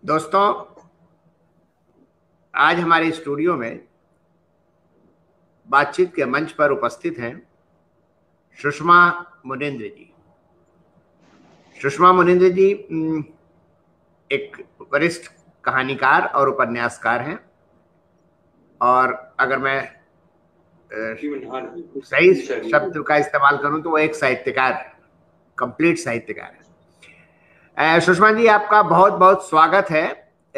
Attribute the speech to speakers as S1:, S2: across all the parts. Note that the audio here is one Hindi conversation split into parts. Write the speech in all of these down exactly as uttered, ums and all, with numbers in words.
S1: दोस्तों, आज हमारे स्टूडियो में बातचीत के मंच पर उपस्थित हैं सुषमा मुनिंद्र जी। सुषमा मुनिंद्र जी एक वरिष्ठ कहानीकार और उपन्यासकार हैं, और अगर मैं सही शब्द का इस्तेमाल करूं तो वो एक साहित्यकार, कंप्लीट साहित्यकार है। सुषमा जी, आपका बहुत बहुत स्वागत है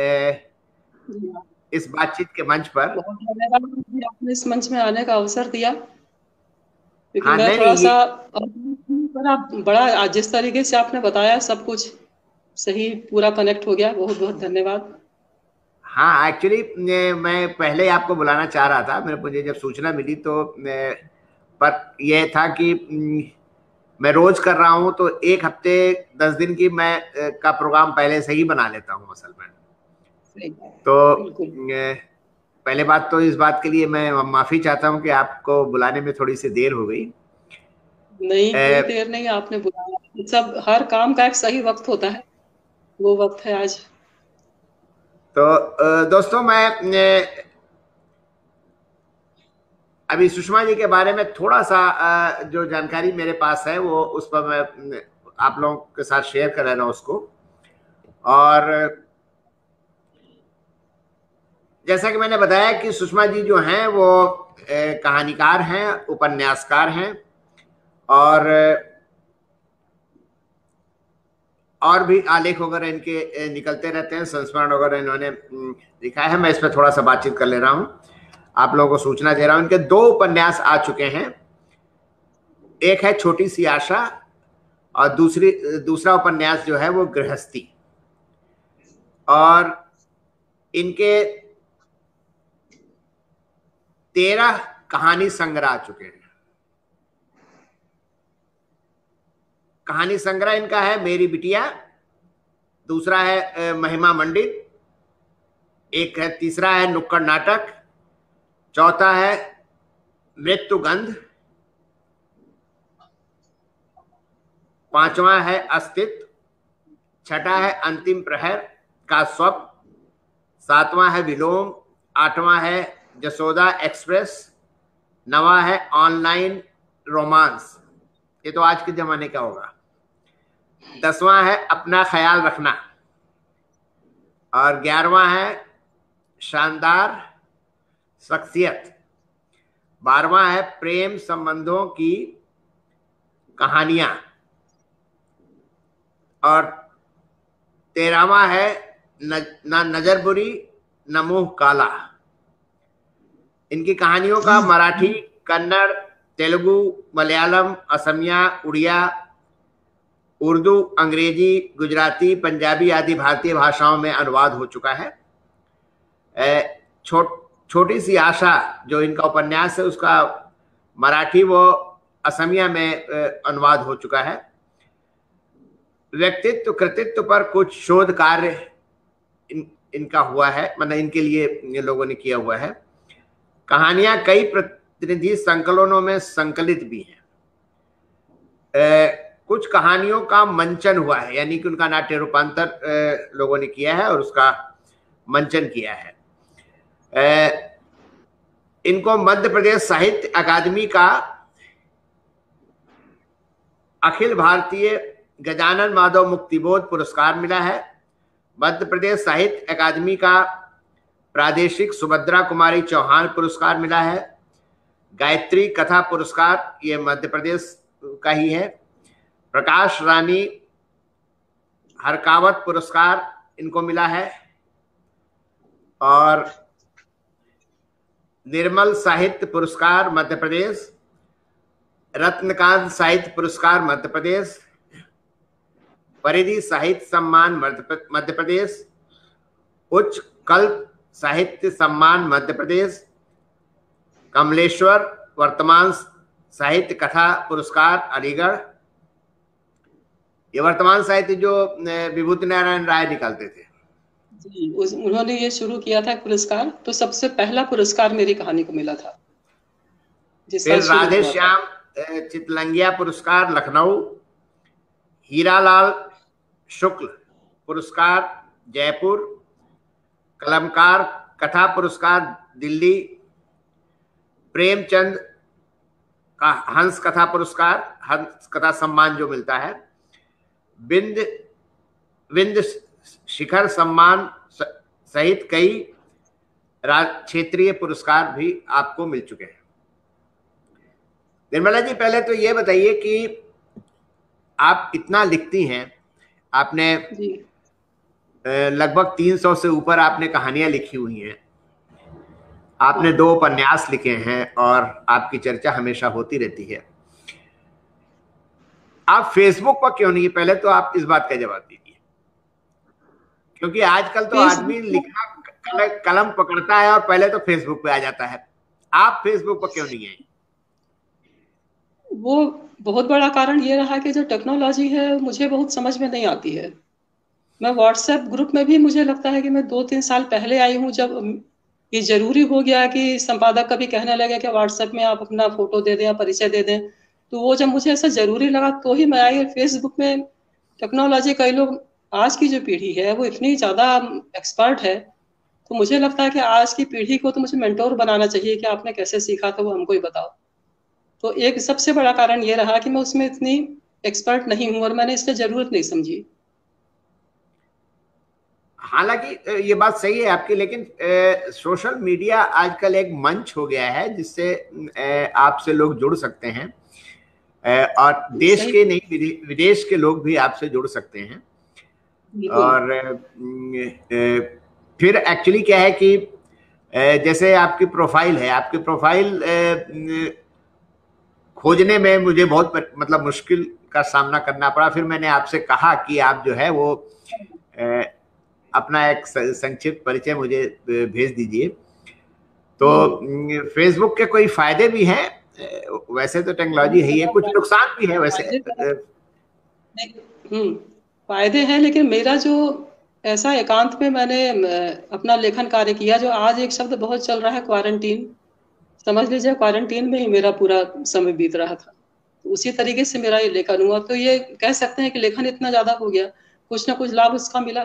S1: इस बातचीत के मंच पर।
S2: बहुत धन्यवाद कि आपने इस मंच में आने का अवसर दिया, क्योंकि
S1: हाँ,
S2: मैं
S1: नहीं
S2: थोड़ा
S1: नहीं,
S2: सा
S1: ये
S2: बड़ा बड़ा जिस तरीके से आपने बताया सब कुछ सही पूरा कनेक्ट हो गया। बहुत बहुत धन्यवाद।
S1: हाँ, एक्चुअली मैं पहले आपको बुलाना चाह रहा था। मेरे मुझे जब सूचना मिली तो मैं, पर यह था कि मैं रोज कर रहा हूँ तो एक हफ्ते दस दिन की मैं का प्रोग्राम पहले से ही बना लेता हूँ असल में।
S2: सही बात,
S1: तो
S2: बिल्कुल।
S1: पहले बात तो इस बात के लिए मैं माफी चाहता हूँ कि आपको बुलाने में थोड़ी सी देर हो गई।
S2: नहीं, कोई
S1: ए,
S2: देर नहीं, आपने बुलाया। सब हर काम का एक सही वक्त होता है, वो वक्त है आज।
S1: तो दोस्तों, मैं अभी सुषमा जी के बारे में थोड़ा सा जो जानकारी मेरे पास है वो उस पर मैं आप लोगों के साथ शेयर कर रहा हूं उसको। और जैसा कि मैंने बताया कि सुषमा जी जो हैं वो कहानीकार हैं, उपन्यासकार हैं, और और भी आलेख वगैरह इनके निकलते रहते हैं, संस्मरण वगैरह इन्होंने लिखा है। मैं इस पर थोड़ा सा बातचीत कर ले रहा हूं, आप लोगों को सूचना दे रहा हूं। इनके दो उपन्यास आ चुके हैं। एक है छोटी सी आशा, और दूसरी दूसरा उपन्यास जो है वो गृहस्थी। और इनके तेरह कहानी संग्रह आ चुके हैं। कहानी संग्रह इनका है मेरी बिटिया, दूसरा है महिमा मंडित, एक है तीसरा है नुक्कड़ नाटक, चौथा है मृत्युगंध, पांचवा है अस्तित्व, छठा है अंतिम प्रहर का स्वप्न, सातवां है विलोम, आठवां है जसोदा एक्सप्रेस, नवा है ऑनलाइन रोमांस, ये तो आज के जमाने का होगा, दसवां है अपना ख्याल रखना, और ग्यारहवां है शानदार शख्सियत, बारहवां है प्रेम संबंधों की कहानियां, और तेरहवां है न, न नजर बुरी न मुंह काला। इनकी कहानियों का मराठी, कन्नड़, तेलुगु, मलयालम, असमिया, उड़िया, उर्दू, अंग्रेजी, गुजराती, पंजाबी आदि भारतीय भाषाओं में अनुवाद हो चुका है। छो, छोटी सी आशा जो इनका उपन्यास है उसका मराठी व असमिया में अनुवाद हो चुका है। व्यक्तित्व कृतित्व पर कुछ शोध कार्य इन, इनका हुआ है, मतलब इनके लिए ये लोगों ने किया हुआ है। कहानियां कई प्रतिनिधि संकलनों में संकलित भी हैं। कुछ कहानियों का मंचन हुआ है, यानी कि उनका नाट्य रूपांतर लोगों ने किया है और उसका मंचन किया है। ए, इनको मध्य प्रदेश साहित्य अकादमी का अखिल भारतीय गजानन माधव मुक्तिबोध पुरस्कार मिला है। मध्य प्रदेश साहित्य अकादमी का प्रादेशिक सुभद्रा कुमारी चौहान पुरस्कार मिला है। गायत्री कथा पुरस्कार ये मध्य प्रदेश का ही है। प्रकाश रानी हरकावत पुरस्कार इनको मिला है, और निर्मल साहित्य पुरस्कार मध्य प्रदेश, रत्नकांत साहित्य पुरस्कार मध्य प्रदेश, परिधि साहित्य सम्मान मध्य प्रदेश, उच्च कल्प साहित्य सम्मान मध्य प्रदेश, कमलेश्वर वर्तमान साहित्य कथा पुरस्कार अलीगढ़। ये वर्तमान साहित्य जो विभूति नारायण राय निकालते थे
S2: जी, उस, उन्होंने ये शुरू किया था पुरस्कार, तो सबसे पहला पुरस्कार मेरी कहानी को मिला था।
S1: फिर राधे श्याम चितलंगिया पुरस्कार लखनऊ, हीरालाल शुक्ल पुरस्कार जयपुर, कलमकार कथा पुरस्कार दिल्ली, प्रेमचंद का हंस कथा पुरस्कार, हंस कथा सम्मान जो मिलता है, बिंद विंद शिखर सम्मान सहित कई क्षेत्रीय पुरस्कार भी आपको मिल चुके हैं। निर्मला जी, पहले तो ये बताइए कि आप इतना लिखती हैं, आपने लगभग तीन सौ से ऊपर आपने कहानियां लिखी हुई हैं, आपने दो उपन्यास लिखे हैं और आपकी चर्चा हमेशा होती रहती है। आप फेसबुक पर क्यों नहीं? पहले तो आप इस बात का जवाब दीजिए, क्योंकि आजकल तो आदमी लिखना कलम पकड़ता है और पहले तो फेसबुक पे आ जाता है। आप फेसबुक पर क्यों नहीं है?
S2: वो बहुत बड़ा कारण ये रहा कि जो टेक्नोलॉजी है मुझे बहुत समझ में नहीं आती है। मैं व्हाट्सएप ग्रुप में भी मुझे लगता है कि मैं दो तीन साल पहले आई हूँ, जब ये जरूरी हो गया कि संपादक कभी कहने लगे कि व्हाट्सएप में आप अपना फोटो दे दें या परिचय दे दें, तो वो जब मुझे ऐसा जरूरी लगा तो ही मैं आई। फेसबुक में टेक्नोलॉजी, कई लोग, आज की जो पीढ़ी है वो इतनी ज्यादा एक्सपर्ट है, तो मुझे लगता है कि आज की पीढ़ी को तो मुझे मेंटोर बनाना चाहिए कि आपने कैसे सीखा था वो हमको ही बताओ। तो एक सबसे बड़ा कारण ये रहा कि मैं उसमें इतनी एक्सपर्ट नहीं हूँ और मैंने इसलिए जरूरत नहीं समझी।
S1: हालांकि ये बात सही है आपकी, लेकिन ए, सोशल मीडिया आजकल एक मंच हो गया है जिससे आपसे लोग जुड़ सकते हैं, ए, और देश के नहीं विदेश के लोग भी आपसे जुड़ सकते हैं। और ए, फिर एक्चुअली क्या है कि ए, जैसे आपकी प्रोफाइल है, आपकी प्रोफाइल ए, खोजने में मुझे बहुत मतलब मुश्किल का सामना करना पड़ा। फिर मैंने आपसे कहा कि आप जो है वो ए, अपना एक संक्षिप्त परिचय मुझे भेज दीजिए। तो फेसबुक के कोई फायदे भी हैं, वैसे तो टेक्नोलॉजी है, ये कुछ नुकसान भी है वैसे।
S2: हम्म फायदे हैं, लेकिन मेरा जो ऐसा एकांत में मैंने अपना लेखन कार्य किया, जो आज एक शब्द बहुत चल रहा है, क्वारंटीन, समझ लीजिए क्वारंटीन में ही मेरा पूरा समय बीत रहा था। तो उसी तरीके से मेरा ये लेखन हुआ। तो ये कह सकते हैं कि लेखन इतना ज्यादा हो गया, कुछ ना कुछ लाभ उसका मिला,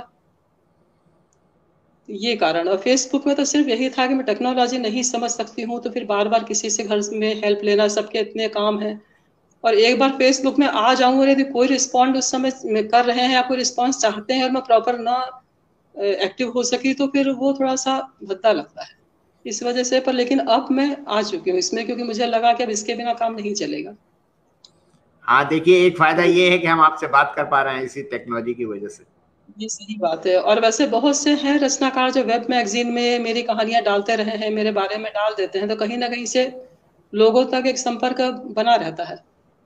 S2: ये कारण। और फेसबुक में तो सिर्फ यही था कि मैं टेक्नोलॉजी नहीं समझ सकती हूँ, तो फिर बार बार किसी से घर में हेल्प लेना, सबके इतने काम है, और एक बार फेसबुक में आ जाऊं और यदि कोई रिस्पॉन्ड उस समय कर रहे हैं या कोई रिस्पॉन्स चाहते हैं और मैं प्रॉपर ना एक्टिव हो सकी, तो फिर वो थोड़ा सा भद्दा लगता है इस वजह से। पर लेकिन अब मैं आ चुकी हूँ इसमें, क्योंकि मुझे लगा कि अब इसके बिना काम नहीं चलेगा।
S1: हाँ, देखिए एक फायदा ये है कि हम आपसे बात कर पा रहे हैं इसी टेक्नोलॉजी की वजह से।
S2: ये सही बात है। और वैसे बहुत से हैं रचनाकार जो वेब मैगजीन में मेरी कहानियां डालते रहे हैं, मेरे बारे में डाल देते हैं, तो कहीं ना कहीं से लोगों तक एक संपर्क बना रहता है।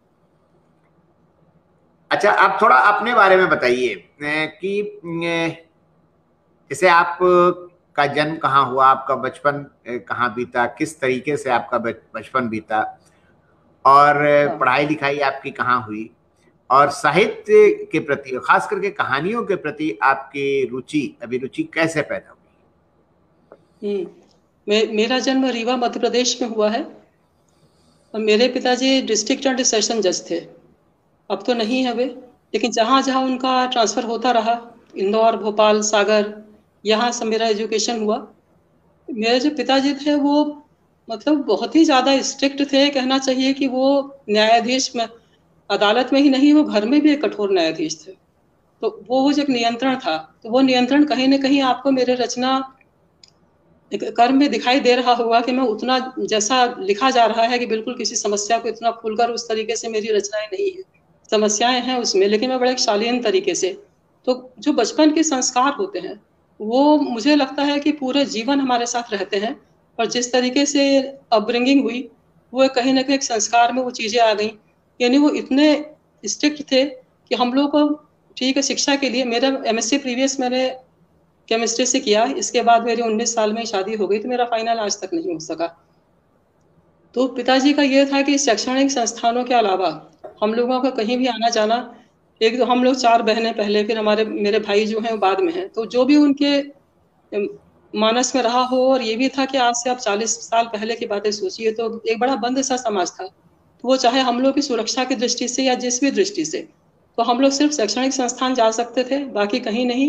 S1: अच्छा, आप थोड़ा अपने बारे में बताइए कि जैसे आप का जन्म कहाँ हुआ, आपका बचपन कहाँ बीता, किस तरीके से आपका बचपन बीता, और हाँ। पढ़ाई लिखाई आपकी कहाँ हुई, और साहित्य के प्रति, खास करके कहानियों के प्रति आपकी रुचि, अभिरुचि कैसे पैदा हुई?
S2: हम्म मे, मेरा जन्म रीवा मध्य प्रदेश में हुआ है और मेरे पिताजी डिस्ट्रिक्ट एंड सेशन जज थे। अब तो नहीं है वे, लेकिन जहाँ जहाँ उनका ट्रांसफर होता रहा, इंदौर, भोपाल, सागर, यहाँ से मेरा एजुकेशन हुआ। मेरे जो पिताजी थे वो मतलब बहुत ही ज्यादा स्ट्रिक्ट थे, कहना चाहिए कि वो न्यायाधीश में, अदालत में ही नहीं, वो घर में भी एक कठोर न्यायाधीश थे। तो वो जो एक नियंत्रण था, तो वो नियंत्रण कहीं ना कहीं आपको मेरे रचना कर्म में दिखाई दे रहा होगा कि मैं उतना, जैसा लिखा जा रहा है कि बिल्कुल किसी समस्या को इतना खुलकर उस तरीके से मेरी रचनाएं नहीं है, समस्याएं हैं उसमें, लेकिन मैं बड़े एक शालीन तरीके से। तो जो बचपन के संस्कार होते हैं वो मुझे लगता है कि पूरे जीवन हमारे साथ रहते हैं, और जिस तरीके से अपब्रिंगिंग हुई वो कहीं ना कहीं एक संस्कार में वो चीजें आ गई। यानी वो इतने स्ट्रिक्ट थे कि हम लोग को, ठीक है, शिक्षा के लिए, मेरा एमएससी प्रीवियस मैंने केमिस्ट्री से किया, इसके बाद मेरी उन्नीस साल में शादी हो गई, तो मेरा फाइनल आज तक नहीं हो सका। तो पिताजी का ये था कि शैक्षणिक संस्थानों के अलावा हम लोगों का कहीं भी आना जाना, एक तो हम लोग चार बहनें पहले, फिर हमारे मेरे भाई जो हैं बाद में हैं, तो जो भी उनके मानस में रहा हो। और ये भी था कि आज से आप चालीस साल पहले की बातें सोचिए, तो एक बड़ा बंद सा समाज था, तो वो चाहे हम लोग की सुरक्षा की दृष्टि से या जिस भी दृष्टि से, तो हम लोग सिर्फ शैक्षणिक संस्थान जा सकते थे, बाकी कहीं नहीं।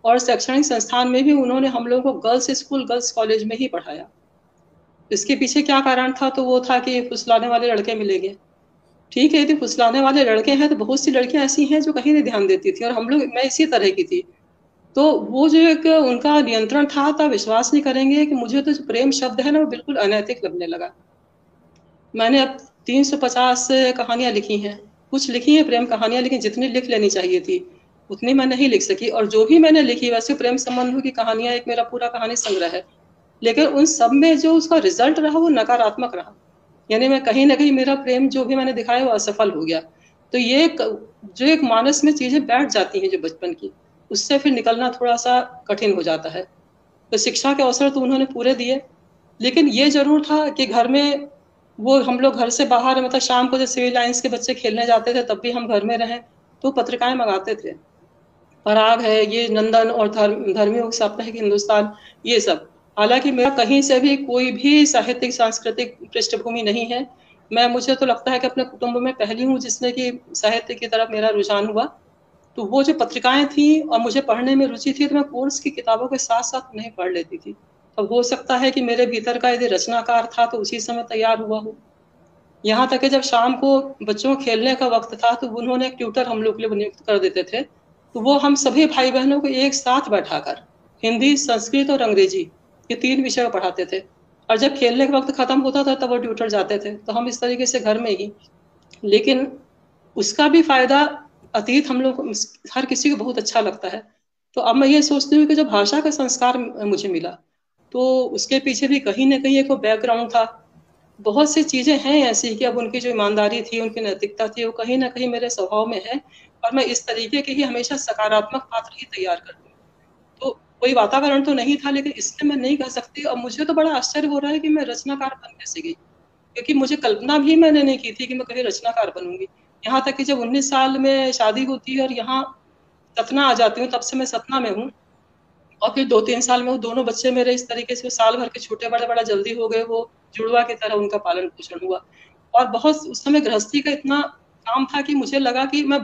S2: और शैक्षणिक संस्थान में भी उन्होंने हम लोगों को गर्ल्स स्कूल, गर्ल्स कॉलेज में ही पढ़ाया। इसके पीछे क्या कारण था? तो वो था कि फुसलाने वाले लड़के मिलेंगे। ठीक है, यदि फुसलाने वाले लड़के हैं तो बहुत सी लड़कियां ऐसी हैं जो कहीं नहीं ध्यान देती थी, और हम लोग, मैं इसी तरह की थी। तो वो जो एक उनका नियंत्रण था, तो विश्वास नहीं करेंगे कि मुझे तो जो प्रेम शब्द है ना, वो बिल्कुल अनैतिक लगने लगा। मैंने अब तीन सौ पचास कहानियां लिखी हैं, कुछ लिखी हैं प्रेम कहानियां, लेकिन जितनी लिख लेनी चाहिए थी उतनी मैं नहीं लिख सकी। और जो भी मैंने लिखी, वैसे प्रेम संबंधों की कहानियां एक मेरा पूरा कहानी संग्रह है, लेकिन उन सब में जो उसका रिजल्ट रहा वो नकारात्मक रहा। यानी मैं कहीं ना कहीं, मेरा प्रेम जो भी मैंने दिखाया वो असफल हो गया। तो ये एक, जो एक मानस में चीजें बैठ जाती हैं जो बचपन की, उससे फिर निकलना थोड़ा सा कठिन हो जाता है। तो शिक्षा के अवसर तो उन्होंने पूरे दिए, लेकिन ये जरूर था कि घर में, वो हम लोग घर से बाहर, मतलब शाम को जब सिविल लाइंस के बच्चे खेलने जाते थे तब भी हम घर में रहें तो पत्रिकाएं मंगाते थे। पराग है, ये नंदन और धर्म धर्मियों साप्ताहिक हिंदुस्तान, ये सब। हालांकि मेरा कहीं से भी कोई भी साहित्यिक सांस्कृतिक पृष्ठभूमि नहीं है। मैं, मुझे तो लगता है कि अपने कुटुंब में पहली हूँ जिसने कि साहित्य की तरफ मेरा रुझान हुआ। तो वो जो पत्रिकाएं थी और मुझे पढ़ने में रुचि थी, तो मैं कोर्स की किताबों के साथ साथ उन्हें पढ़ लेती थी। अब हो सकता है कि मेरे भीतर का यदि रचनाकार था तो उसी समय तैयार हुआ हो। यहाँ तक कि जब शाम को बच्चों को खेलने का वक्त था तो उन्होंने एक ट्यूटर हम लोग के लिए नियुक्त कर देते थे। तो वो हम सभी भाई बहनों को एक साथ बैठाकर हिंदी, संस्कृत और अंग्रेजी, ये तीन विषय पढ़ाते थे। और जब खेलने का वक्त खत्म होता था तब वो ट्यूटर जाते थे। तो हम इस तरीके से घर में ही, लेकिन उसका भी फायदा अतीत हम लोग, हर किसी को बहुत अच्छा लगता है। तो अब मैं ये सोचती हूँ कि जो भाषा का संस्कार मुझे मिला, तो उसके पीछे भी कहीं ना कहीं एक बैकग्राउंड था। बहुत सी चीजें हैं ऐसी कि अब उनकी जो ईमानदारी थी, उनकी नैतिकता थी, वो कहीं ना कहीं मेरे स्वभाव में है। और मैं इस तरीके के ही हमेशा सकारात्मक पात्र ही तैयार करती हूँ। तो कोई वातावरण तो नहीं था, लेकिन इसलिए मैं नहीं कह सकती। और मुझे तो बड़ा आश्चर्य हो रहा है कि मैं रचनाकार बन कैसे गई, क्योंकि मुझे कल्पना भी मैंने नहीं की थी कि मैं कभी रचनाकार बनूंगी। यहाँ तक कि जब उन्नीस साल में शादी होती है और यहाँ सतना आ जाती हूँ, तब से मैं सतना में हूँ। और फिर दो तीन साल में वो दोनों बच्चे मेरे इस तरीके से साल भर के छोटे बड़े बड़ा जल्दी हो गए, वो जुड़वा की तरह उनका पालन पोषण हुआ। और बहुत उस समय गृहस्थी का इतना काम था कि मुझे लगा कि मैं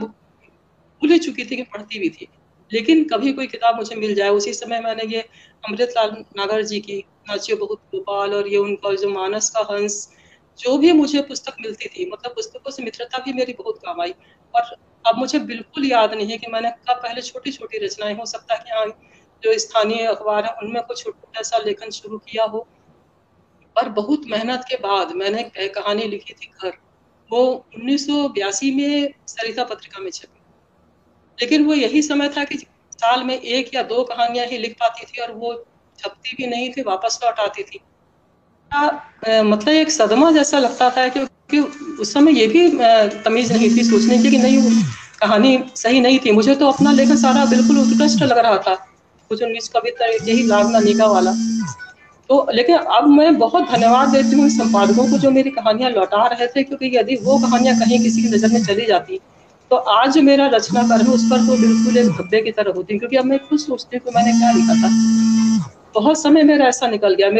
S2: भूल ही चुकी थी कि पढ़ती भी थी, लेकिन कभी कोई किताब मुझे मिल जाए। उसी समय मैंने ये अमृतलाल नागर जी की नाचियो बहुत गोपाल, और ये उनका जो मानस का हंस, जो भी मुझे पुस्तक मिलती थी, मतलब पुस्तकों से मित्रता भी मेरी बहुत काम आई। और अब मुझे बिल्कुल याद नहीं है कि मैंने कब पहले छोटी छोटी रचनाएं, हो सकता है कि हाँ जो स्थानीय अखबार है उनमें कुछ छोटा सा लेखन शुरू किया हो। और बहुत मेहनत के बाद मैंने एक कहानी लिखी थी घर, वो उन्नीस सौ बयासी में सरिता पत्रिका में छपी। लेकिन वो यही समय था कि साल में एक या दो कहानियां ही लिख पाती थी, और वो छपती भी नहीं थी, वापस लौट आती थी। आ, आ, मतलब एक सदमा जैसा लगता था, क्योंकि उस समय ये भी तमीज नहीं थी सोचने की कि नहीं, कहानी सही नहीं थी। मुझे तो अपना लेखन सारा बिल्कुल उत्कृष्ट लग रहा था, कुछ उन्नीस कविता यही लागना निका वाला। तो लेकिन अब मैं बहुत धन्यवाद देती हूँ संपादकों को जो मेरी कहानियां लौटा रहे थे, क्योंकि यदि वो कहानियां कहीं किसी की नजर में चली जाती तो आज जो मेरा रचनाकार है उस पर तो बिल्कुल एक धब्बे की तरह होती। क्योंकि अब मैं खुद सोचती हूँ कि मैंने क्या लिखा था। बहुत समय मेरा ऐसा निकल गया।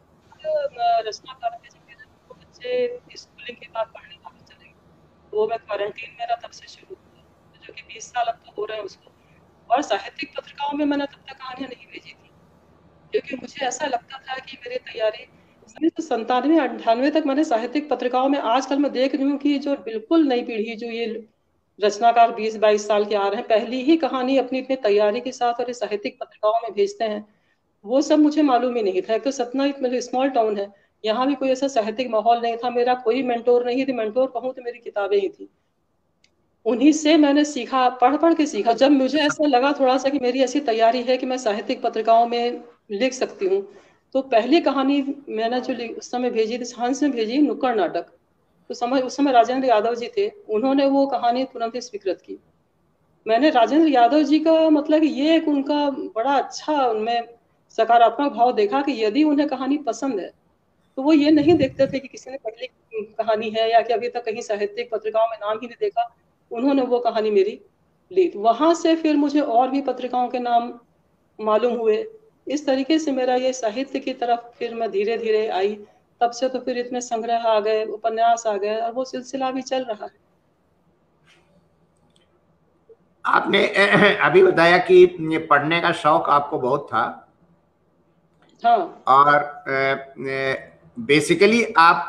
S2: मेरा रचनाकार थे जब मेरे दो बच्चे स्कूलिंग के बाद पढ़ने बाहर चले गए, वो मैं क्वारंटीन में रहा, तब से शुरू हुआ, जो कि बीस साल अब तो हो रहे हैं उसको। और साहित्यिक पत्रिकाओं में मैंने तब तक कहानियां नहीं भेजी थी, क्योंकि मुझे ऐसा लगता था कि मेरी तैयारी उन्नीस सौ संतानवे अट्ठानवे तक मैंने साहित्यिक पत्रिकाओं में, आजकल मैं देख रही हूँ कि जो बिल्कुल नई पीढ़ी, जो ये रचनाकार बीस बाईस साल के आ रहे हैं, पहली ही कहानी अपनी अपनी तैयारी के साथ और साहित्यिक पत्रिकाओं में भेजते हैं। वो सब मुझे मालूम ही नहीं था। एक तो सतना एक मतलब स्मॉल टाउन है, यहाँ भी कोई ऐसा साहित्यिक माहौल नहीं था, मेरा कोई मेंटोर नहीं थी। मेंटोर कहूँ तो मेरी किताबें ही थी, उन्हीं से मैंने सीखा, पढ़ पढ़ के सीखा। जब मुझे ऐसा लगा थोड़ा सा कि मेरी ऐसी तैयारी है कि मैं साहित्यिक पत्रिकाओं में लिख सकती हूँ, तो पहली कहानी मैंने जो उस समय भेजी थी, हंस में भेजी, नुक्कड़ नाटक। तो समय उस समय राजेंद्र यादव जी थे, उन्होंने वो कहानी तुरंत ही स्वीकृत की। मैंने राजेंद्र यादव जी का मतलब ये एक उनका बड़ा अच्छा उनमें सकारात्मक भाव देखा कि यदि उन्हें कहानी पसंद है तो वो ये नहीं देखते थे कि किसी ने पहले कहानी है या कि अभी तक कहीं साहित्यिक पत्रिकाओं में नाम ही नहीं देखा। उन्होंने वो कहानी मेरी ली, वहां से फिर मुझे और भी पत्रिकाओं के नाम मालूम हुए। इस तरीके से मेरा ये साहित्य की तरफ फिर मैं धीरे धीरे आई। तब से तो फिर इतने संग्रह आ गए, उपन्यास आ गए, और वो सिलसिला भी चल रहा है।
S1: आपने अभी बताया कि पढ़ने का शौक आपको बहुत था।
S2: हाँ।
S1: और बेसिकली आप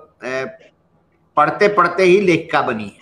S1: पढ़ते पढ़ते ही लेखिका बनी है।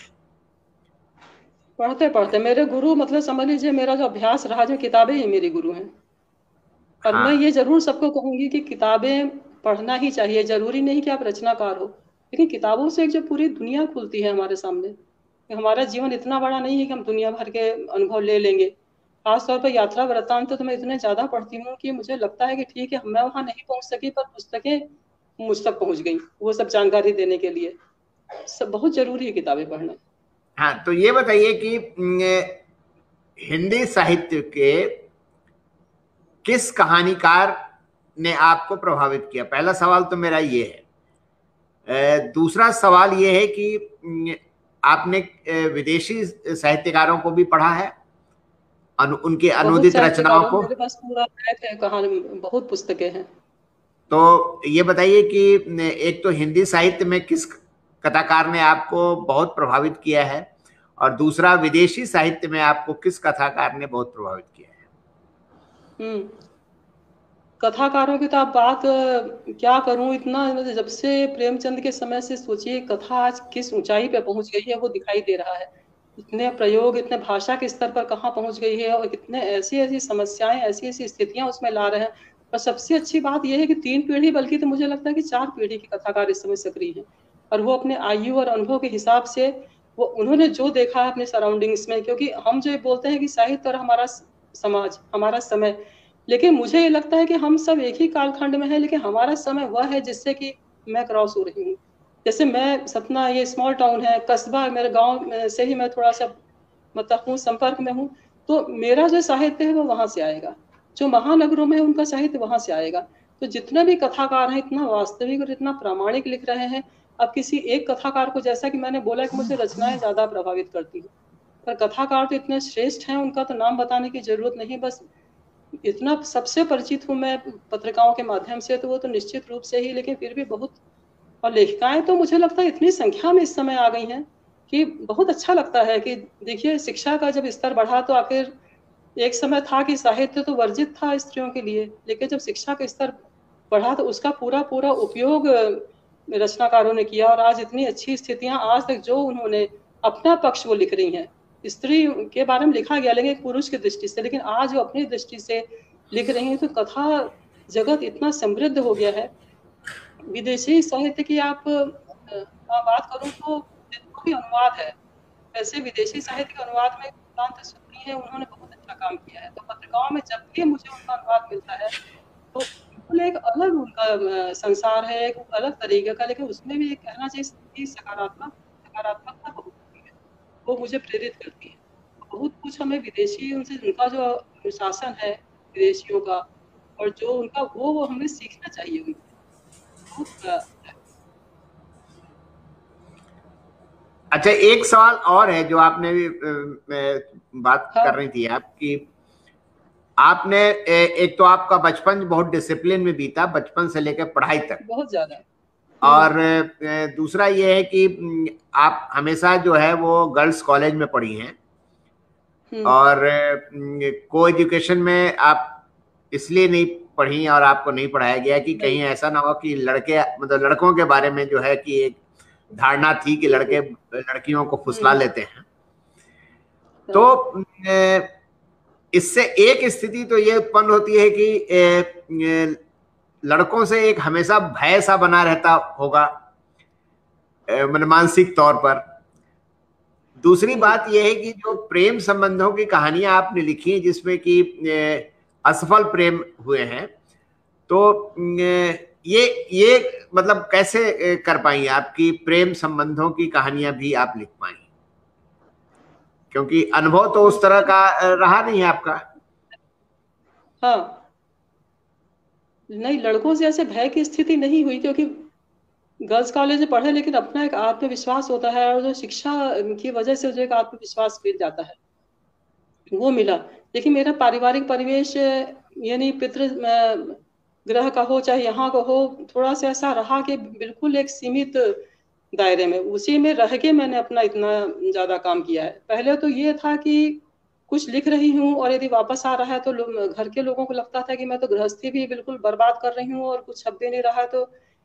S2: पढ़ते पढ़ते मेरे गुरु, मतलब समझ लीजिए मेरा जो अभ्यास रहा, जो किताबें ही मेरी गुरु हैं। और मैं
S1: हाँ
S2: ये जरूर सबको कहूंगी कि किताबें पढ़ना ही चाहिए। जरूरी नहीं कि आप रचनाकार हो, लेकिन किताबों से एक जो पूरी दुनिया खुलती है हमारे सामने। हमारा जीवन इतना बड़ा नहीं है कि हम दुनिया भर के अनुभव ले लेंगे। खासतौर पर यात्रा वृत्तांत तो मैं इतने ज्यादा पढ़ती हूँ कि मुझे लगता है कि ठीक है, मैं वहां नहीं पहुंच सकी, पर पुस्तकें मुझ तक पहुंच गई वो सब जानकारी देने के लिए। सब बहुत जरूरी है किताबें पढ़ना।
S1: हाँ, तो ये बताइए कि हिंदी साहित्य के किस कहानीकार ने आपको प्रभावित किया? पहला सवाल तो मेरा ये है। दूसरा सवाल ये है कि आपने विदेशी साहित्यकारों को भी पढ़ा है, अनु, उनके
S2: बहुत
S1: अनुदित रचनाओं
S2: साहित्यकारों,
S1: को?
S2: मेरे पास पूरा बैग है कहानी, बहुत पुस्तकें हैं।
S1: तो ये बताइए कि एक तो हिंदी साहित्य में किस कथाकार ने आपको बहुत प्रभावित किया है, और दूसरा विदेशी साहित्य में आपको किस कथाकार ने बहुत प्रभावित किया है?
S2: हम्म कथाकारों की तो आप बात क्या करूं, इतना जब से प्रेमचंद के समय से सोचिए कथा आज किस ऊंचाई पे पहुंच गई है वो दिखाई दे रहा है। इतने प्रयोग, इतने भाषा के स्तर पर कहाँ पहुंच गई है, और कितने ऐसी ऐसी समस्याएं, ऐसी ऐसी स्थितियां उसमें ला रहे हैं। और सबसे अच्छी बात यह है कि तीन पीढ़ी, बल्कि तो मुझे लगता है कि चार पीढ़ी के कथाकार इस समय सक्रिय हैं। और वो अपने आयु और अनुभव के हिसाब से, वो उन्होंने जो देखा है अपने सराउंडिंग्स में, क्योंकि हम जो बोलते हैं कि साहित्य और हमारा समाज, हमारा समय, लेकिन मुझे ये लगता है कि हम सब एक ही कालखंड में हैं, लेकिन हमारा समय वह है जिससे कि मैं क्रॉस हो रही हूँ। जैसे मैं सतना, ये स्मॉल टाउन है, कस्बा, मेरे गांव से ही मैं थोड़ा सा मतलब हूँ, संपर्क में हूँ। तो मेरा जो साहित्य है वो वहां से आएगा, जो महानगरों में है उनका साहित्य वहां से आएगा। तो जितने भी कथाकार हैं इतना वास्तविक और इतना प्रामाणिक लिख रहे हैं। अब किसी एक कथाकार को, जैसा कि मैंने बोला कि मुझे रचनाएं ज्यादा प्रभावित करती हैं, पर कथाकार तो इतने श्रेष्ठ हैं, उनका तो नाम बताने की जरूरत नहीं। बस इतना सबसे परिचित हूँ मैं पत्रिकाओं के माध्यम से, तो वो तो निश्चित रूप से ही, लेकिन फिर भी बहुत। और लेखिकाएं तो मुझे लगता है इतनी संख्या में इस समय आ गई हैं कि बहुत अच्छा लगता है कि देखिए, शिक्षा का जब स्तर बढ़ा तो आखिर एक समय था कि साहित्य तो वर्जित था स्त्रियों के लिए, लेकिन जब शिक्षा का स्तर बढ़ा तो उसका पूरा पूरा उपयोग रचनाकारों ने किया। और आज इतनी अच्छी स्थितियां, आज तक जो उन्होंने अपना पक्ष वो लिख रही हैं, स्त्री के बारे में लिखा गया लेकिन पुरुष की दृष्टि से, लेकिन आज वो अपनी दृष्टि से लिख रही हैं। तो कथा जगत इतना समृद्ध हो गया है। विदेशी साहित्य की आप बात करूं तो जितना भी अनुवाद है, ऐसे विदेशी साहित्य के अनुवाद में शांत सुनी है, उन्होंने बहुत अच्छा काम किया है। तो पत्रिकाओं में जब भी मुझे उनका अनुवाद मिलता है तो बिल्कुल एक अलग उनका संसार है, एक अलग तरीके का, लेकिन उसमें भी एक कहना चाहिए सकारात्मक सकारात्मकता बहुत होती है, वो मुझे प्रेरित करती है। बहुत कुछ हमें विदेशी उनसे, उनका जो अनुशासन है विदेशियों का, और जो उनका वो वो हमें सीखना चाहिए उनसे।
S1: अच्छा, एक सवाल और है जो आपने भी बात
S2: हाँ।
S1: कर रही थी आपकी, आपने एक तो आपका बचपन बहुत डिसिप्लिन में बीता, बचपन से लेकर पढ़ाई तक,
S2: बहुत ज्यादा।
S1: और दूसरा ये है कि आप हमेशा जो है वो गर्ल्स कॉलेज में पढ़ी हैं, और को एजुकेशन में आप इसलिए नहीं पढ़ी और आपको नहीं पढ़ाया गया कि कहीं ऐसा ना हो कि लड़के, मतलब लड़कों के बारे में जो है कि एक धारणा थी कि लड़के लड़कियों को फुसला लेते हैं। तो इससे एक स्थिति तो ये उत्पन्न होती है कि लड़कों से एक हमेशा भय सा बना रहता होगा मानसिक तौर पर। दूसरी बात यह है कि जो प्रेम संबंधों की कहानियां आपने लिखी हैं जिसमें कि असफल प्रेम हुए हैं, तो ये ये मतलब कैसे कर पाई आपकी प्रेम संबंधों की कहानियां भी आप लिख पाई? क्योंकि अनुभव तो उस तरह का रहा नहीं है आपका।
S2: हाँ, नहीं, लड़कों से ऐसे भय की स्थिति नहीं हुई, क्योंकि गर्ल्स कॉलेज में पढ़े, लेकिन अपना एक आत्मविश्वास होता है, और जो शिक्षा की वजह से जो एक आत्मविश्वास मिल जाता है वो मिला। लेकिन मेरा पारिवारिक परिवेश, यानी पितृ ग्रह का हो चाहे यहाँ का हो, थोड़ा सा ऐसा रहा कि बिल्कुल एक सीमित दायरे में, उसी में रह के मैंने अपना इतना ज्यादा काम किया है। पहले तो ये था कि कुछ लिख रही हूँ और यदि वापस आ रहा है तो घर के लोगों को लगता था कि मैं तो गृहस्थी भी बिल्कुल बर्बाद कर रही हूँ और कुछ छप भी नहीं रहा है, तो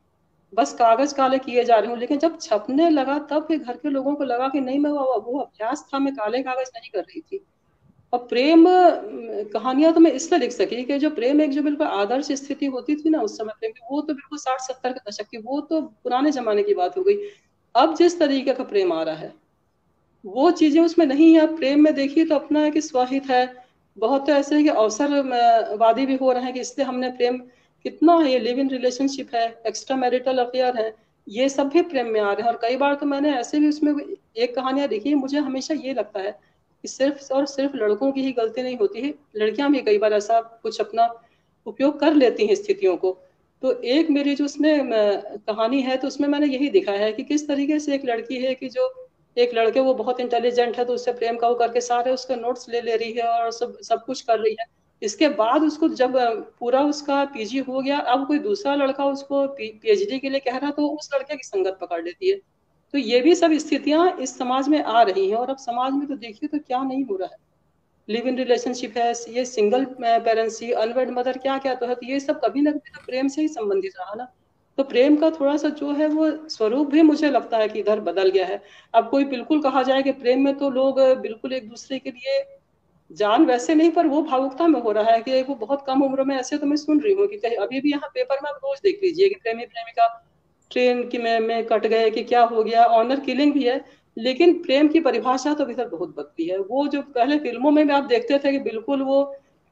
S2: बस कागज काले किए जा रही हूँ। लेकिन जब छपने लगा तब फिर घर के लोगों को लगा कि नहीं, मैं वो, वो अभ्यास था, मैं काले कागज नहीं कर रही थी। और प्रेम कहानियां तो मैं इसलिए लिख सकी कि जो प्रेम एक जो बिल्कुल आदर्श स्थिति होती थी ना उस समय प्रेम की, वो तो बिल्कुल साठ सत्तर के दशक की, वो तो पुराने जमाने की बात हो गई। अब जिस तरीके का प्रेम आ रहा है वो चीजें उसमें नहीं है। प्रेम में देखिए तो अपना एक स्वहित है, बहुत ऐसे है कि अवसरवादी भी हो रहे हैं कि इसलिए हमने प्रेम कितना है, ये लिव इन रिलेशनशिप है, एक्स्ट्रा मैरिटल अफेयर है, ये सब भी प्रेम में आ रहे हैं। और कई बार तो मैंने ऐसे भी उसमें एक कहानियां देखी, मुझे हमेशा ये लगता है कि सिर्फ और सिर्फ लड़कों की ही गलती नहीं होती है, लड़कियां भी कई बार ऐसा कुछ अपना उपयोग कर लेती हैं स्थितियों को। तो एक मेरी जो उसमें कहानी है तो उसमें मैंने यही देखा है कि किस तरीके से एक लड़की है कि जो एक लड़के वो बहुत इंटेलिजेंट है तो उससे प्रेम का वो करके सारे उसके नोट्स ले ले रही है और सब सब कुछ कर रही है। इसके बाद उसको जब पूरा उसका पीजी हो गया, अब कोई दूसरा लड़का उसको पीएचडी के लिए कह रहा तो उस लड़के की संगत पकड़ लेती है। तो ये भी सब स्थितियां इस समाज में आ रही हैं। और अब समाज में तो देखिए तो क्या नहीं हो रहा है, लिव इन रिलेशनशिप है, ये सिंगल पेरेंट्सी, अनवेड मदर, क्या क्या तो है। तो ये सब कभी ना कभी तो प्रेम से ही संबंधित रहा ना। तो प्रेम का थोड़ा सा जो है वो स्वरूप भी मुझे लगता है कि इधर बदल गया है। अब कोई बिल्कुल कहा जाए कि प्रेम में तो लोग बिल्कुल एक दूसरे के लिए जान वैसे नहीं, पर वो भावुकता में हो रहा है कि वो बहुत कम उम्र में, ऐसे तो मैं सुन रही हूँ कि कहीं अभी भी यहाँ पेपर में आप रोज देख लीजिए कि प्रेमी प्रेमिका ट्रेन की में, में कट गए कि क्या हो गया, ऑनर किलिंग भी है। लेकिन प्रेम की परिभाषा तो अभी तक बहुत बदली है। वो जो पहले फिल्मों में भी आप देखते थे कि बिल्कुल वो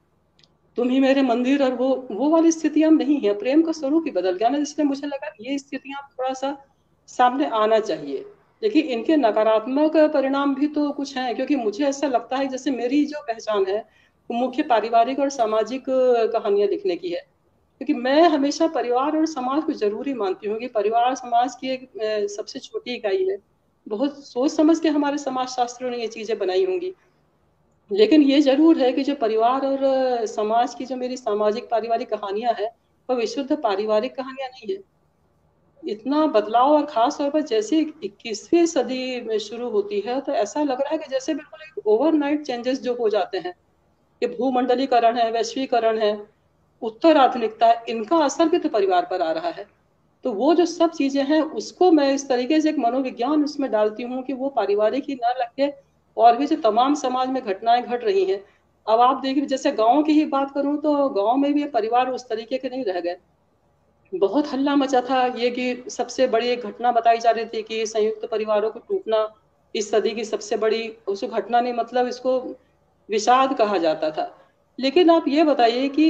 S2: तुम ही मेरे मंदिर, और वो वो वाली स्थिति अब नहीं है। प्रेम का स्वरूप ही बदल गया ना, इसलिए मुझे लगा ये स्थितियां थोड़ा सा सामने आना चाहिए। देखिए इनके नकारात्मक परिणाम भी तो कुछ हैं, क्योंकि मुझे ऐसा लगता है जैसे मेरी जो पहचान है वो मुख्य पारिवारिक और सामाजिक कहानियां लिखने की है। क्योंकि मैं हमेशा परिवार और समाज को जरूरी मानती हूँ कि परिवार समाज की एक सबसे छोटी इकाई है। बहुत सोच समझ के हमारे समाज शास्त्रियों ने ये चीजें बनाई होंगी। लेकिन ये जरूर है कि जो परिवार और समाज की जो मेरी सामाजिक पारिवारिक कहानियां हैं वो विशुद्ध पारिवारिक कहानियां नहीं है। इतना बदलाव, और खास तौर पर जैसे इक्कीसवीं सदी में शुरू होती है तो ऐसा लग रहा है कि जैसे बिल्कुल एक ओवरनाइट चेंजेस जो हो जाते हैं, ये भूमंडलीकरण है, वैश्वीकरण है, उत्तर आधुनिकता है, इनका असर भी तो परिवार पर आ रहा है। तो वो जो सब चीजें हैं उसको मैं इस तरीके से एक मनोविज्ञान उसमें डालती हूँ कि वो पारिवारिक ही न लगे, और भी जो तमाम समाज में घटनाएं घट रही हैं। अब आप देखिए जैसे गांव की ही बात करूं तो गांव में भी परिवार उस तरीके के नहीं रह गए। बहुत हल्ला मचा था ये कि सबसे बड़ी एक घटना बताई जा रही थी कि संयुक्त परिवारों को टूटना इस सदी की सबसे बड़ी, उस घटना नहीं मतलब इसको विषाद कहा जाता था। लेकिन आप ये बताइए कि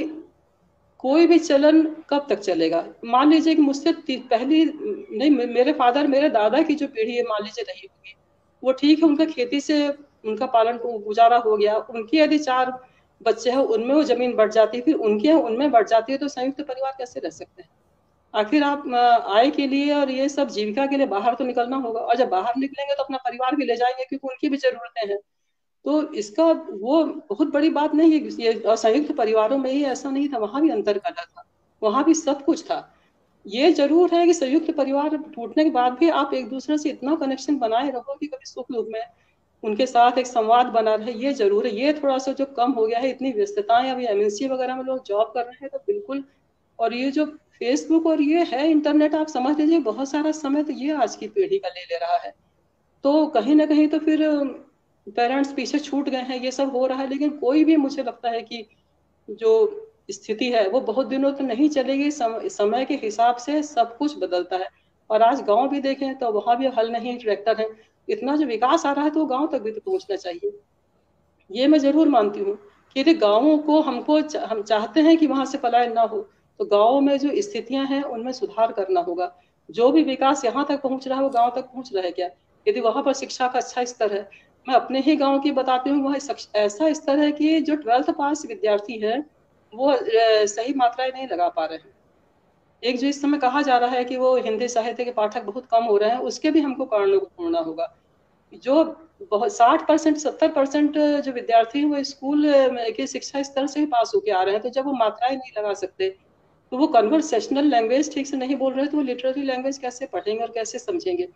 S2: कोई भी चलन कब तक चलेगा? मान लीजिए कि मुझसे पहली नहीं, मेरे फादर मेरे दादा की जो पीढ़ी है मान लीजिए रही होगी, वो ठीक है, उनका खेती से उनका पालन गुजारा हो गया, उनकी यदि चार बच्चे हैं उनमें वो जमीन बढ़ जाती है, फिर उनके उनमें बढ़ जाती है, तो संयुक्त परिवार कैसे रह सकते हैं? आखिर आप आय के लिए और ये सब जीविका के लिए बाहर तो निकलना होगा, और जब बाहर निकलेंगे तो अपना परिवार भी ले जाएंगे क्योंकि उनकी भी जरूरतें हैं। तो इसका वो बहुत बड़ी बात नहीं है। ये संयुक्त परिवारों में ही ऐसा नहीं था, वहां भी अंतर कला था, वहां भी सब कुछ था। ये जरूर है कि संयुक्त परिवार टूटने के बाद भी आप एक दूसरे से इतना कनेक्शन बनाए रहो कि कभी सुख दुख में उनके साथ एक संवाद बना रहे, ये जरूर है। ये थोड़ा सा जो कम हो गया है, इतनी व्यस्तताएं, अभी एमएनसी वगैरह में लोग जॉब कर रहे हैं तो बिल्कुल। और ये जो फेसबुक और ये है इंटरनेट, आप समझ लीजिए बहुत सारा समय तो ये आज की पीढ़ी का ले ले रहा है। तो कहीं ना कहीं तो फिर पेरेंट्स पीछे छूट गए हैं, ये सब हो रहा है। लेकिन कोई भी मुझे लगता है कि जो स्थिति है वो बहुत दिनों तक नहीं चलेगी। सम, समय के हिसाब से सब कुछ बदलता है। और आज गांव भी देखें तो वहां भी हल नहीं, ट्रैक्टर है, इतना जो विकास आ रहा है तो गांव तक भी तो पहुंचना चाहिए। ये मैं जरूर मानती हूँ कि यदि गाँवों को हमको चा, हम चाहते हैं कि वहां से पलायन ना हो, तो गाँव में जो स्थितियां हैं उनमें सुधार करना होगा। जो भी विकास यहाँ तक पहुंच रहा है वो गाँव तक पहुंच रहा है क्या? यदि वहां पर शिक्षा का अच्छा स्तर है, मैं अपने ही गाँव की बताती हूँ, वह ऐसा स्तर है कि जो ट्वेल्थ पास विद्यार्थी है वो सही मात्राएं नहीं लगा पा रहे हैं। एक जो इस समय कहा जा रहा है कि वो हिंदी साहित्य के पाठक बहुत कम हो रहे हैं, उसके भी हमको कारणों को ढूंढना होगा। जो बहुत साठ परसेंट सत्तर परसेंट जो विद्यार्थी हैं वो स्कूल के शिक्षा स्तर से ही पास होके आ रहे हैं, तो जब वो मात्राएं नहीं लगा सकते, तो वो कन्वर्सेशनल लैंग्वेज ठीक से नहीं बोल रहे, तो वो लिटरेरी लैंग्वेज कैसे पढ़ेंगे और कैसे समझेंगे?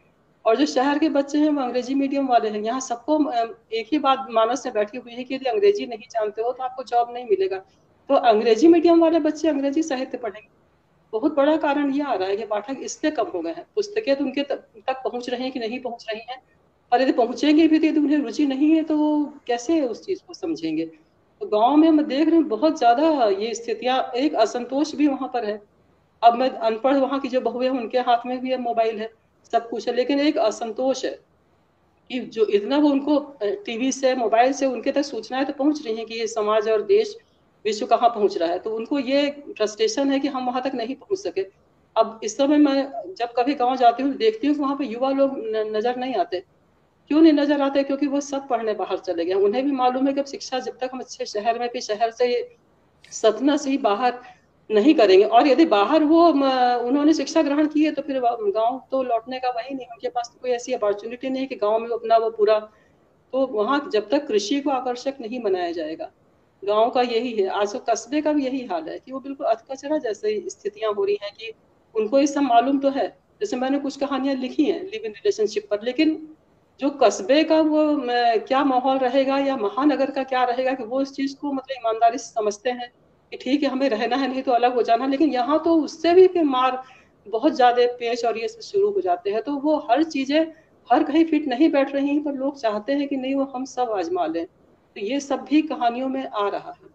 S2: और जो शहर के बच्चे हैं वो अंग्रेजी मीडियम वाले हैं। यहाँ सबको एक ही बात मानस में बैठी हुई है कि यदि अंग्रेजी नहीं जानते हो तो आपको जॉब नहीं मिलेगा। तो अंग्रेजी मीडियम वाले बच्चे अंग्रेजी साहित्य पढ़ेंगे। बहुत बड़ा कारण ये आ रहा है कि पाठक इसलिए कम हो गए हैं। पुस्तकें तो उनके तक पहुंच रही हैं कि नहीं पहुंच रही हैं, और यदि पहुंचेंगे भी तो यदि उन्हें रुचि नहीं है तो वो कैसे उस चीज को समझेंगे। तो गांव में मैं देख रही हूँ बहुत ज्यादा ये स्थितियां, एक असंतोष भी वहां पर है। अब मैं अनपढ़ वहां की जो बहुएं हैं उनके हाथ में भी है मोबाइल है, सब कुछ है, लेकिन एक असंतोष है कि जो इतना वो उनको टीवी से मोबाइल से उनके तक सूचनाएं तो पहुंच रही हैं कि ये समाज और देश विश्व कहाँ पहुंच रहा है, तो उनको ये फ्रस्ट्रेशन है कि हम वहां तक नहीं पहुंच सके। अब इस समय मैं जब कभी गांव जाती हूँ देखती हूँ वहां पे युवा लोग नजर नहीं आते। क्यों नहीं नजर आते? क्योंकि वो सब पढ़ने बाहर चले गए। उन्हें भी मालूम है कि अब शिक्षा जब तक हम अच्छे शहर में भी शहर से सतना से ही बाहर नहीं करेंगे, और यदि बाहर वो उन्होंने शिक्षा ग्रहण की है तो फिर गांव तो लौटने का वही नहीं, उनके पास तो कोई ऐसी अपॉर्चुनिटी नहीं है कि गांव में अपना वो पूरा, तो वहां जब तक कृषि को आकर्षक नहीं बनाया जाएगा। गांव का यही है, आज तो कस्बे का भी यही हाल है कि वो बिल्कुल अधकचरा जैसे स्थितियां हो रही हैं कि उनको ये सब मालूम तो है। जैसे मैंने कुछ कहानियां लिखी हैं लिव इन रिलेशनशिप पर, लेकिन जो कस्बे का वो क्या माहौल रहेगा या महानगर का क्या रहेगा कि वो इस चीज को मतलब ईमानदारी से समझते हैं कि ठीक है हमें रहना है, नहीं तो अलग हो जाना। लेकिन यहाँ तो उससे भी फिर मार बहुत ज्यादा पेच और ये शुरू हो जाते हैं। तो वो हर चीजें हर कहीं फिट नहीं बैठ रही हैं, पर लोग चाहते हैं कि नहीं वो हम सब आजमा लें। तो ये सब भी कहानियों में आ रहा है।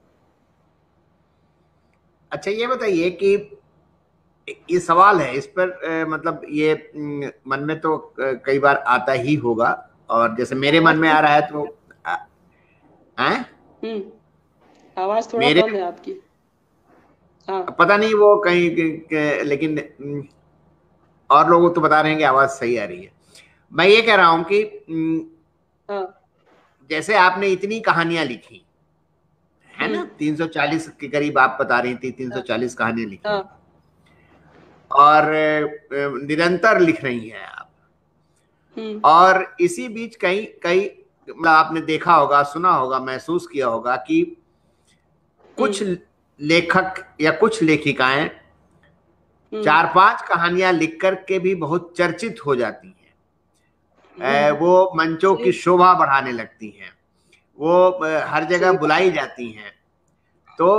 S1: अच्छा ये बताइए कि ये सवाल है इस पर आ, मतलब ये मन में तो कई बार आता ही होगा, और जैसे मेरे मन में आ रहा है तो हैं?
S2: हम्म आवाज थोड़ा
S1: मेरे
S2: बंद है आपकी। हाँ
S1: पता नहीं वो कहीं के, लेकिन और लोग तो बता रहे हैं कि आवाज सही आ रही है। मैं ये कह रहा हूं कि
S2: हाँ
S1: जैसे आपने इतनी कहानियां लिखी है ना, तीन सौ चालीस के करीब आप बता रही थी, तीन सौ चालीस कहानियां लिखी
S2: हाँ
S1: और निरंतर लिख रही हैं आप, और इसी बीच कई कई मतलब आपने देखा होगा, सुना होगा, महसूस किया होगा कि कुछ लेखक या कुछ लेखिकाएं चार पांच कहानियां लिख करके भी बहुत चर्चित हो जाती हैं। वो मंचों की शोभा बढ़ाने लगती हैं, वो हर जगह बुलाई जाती हैं। तो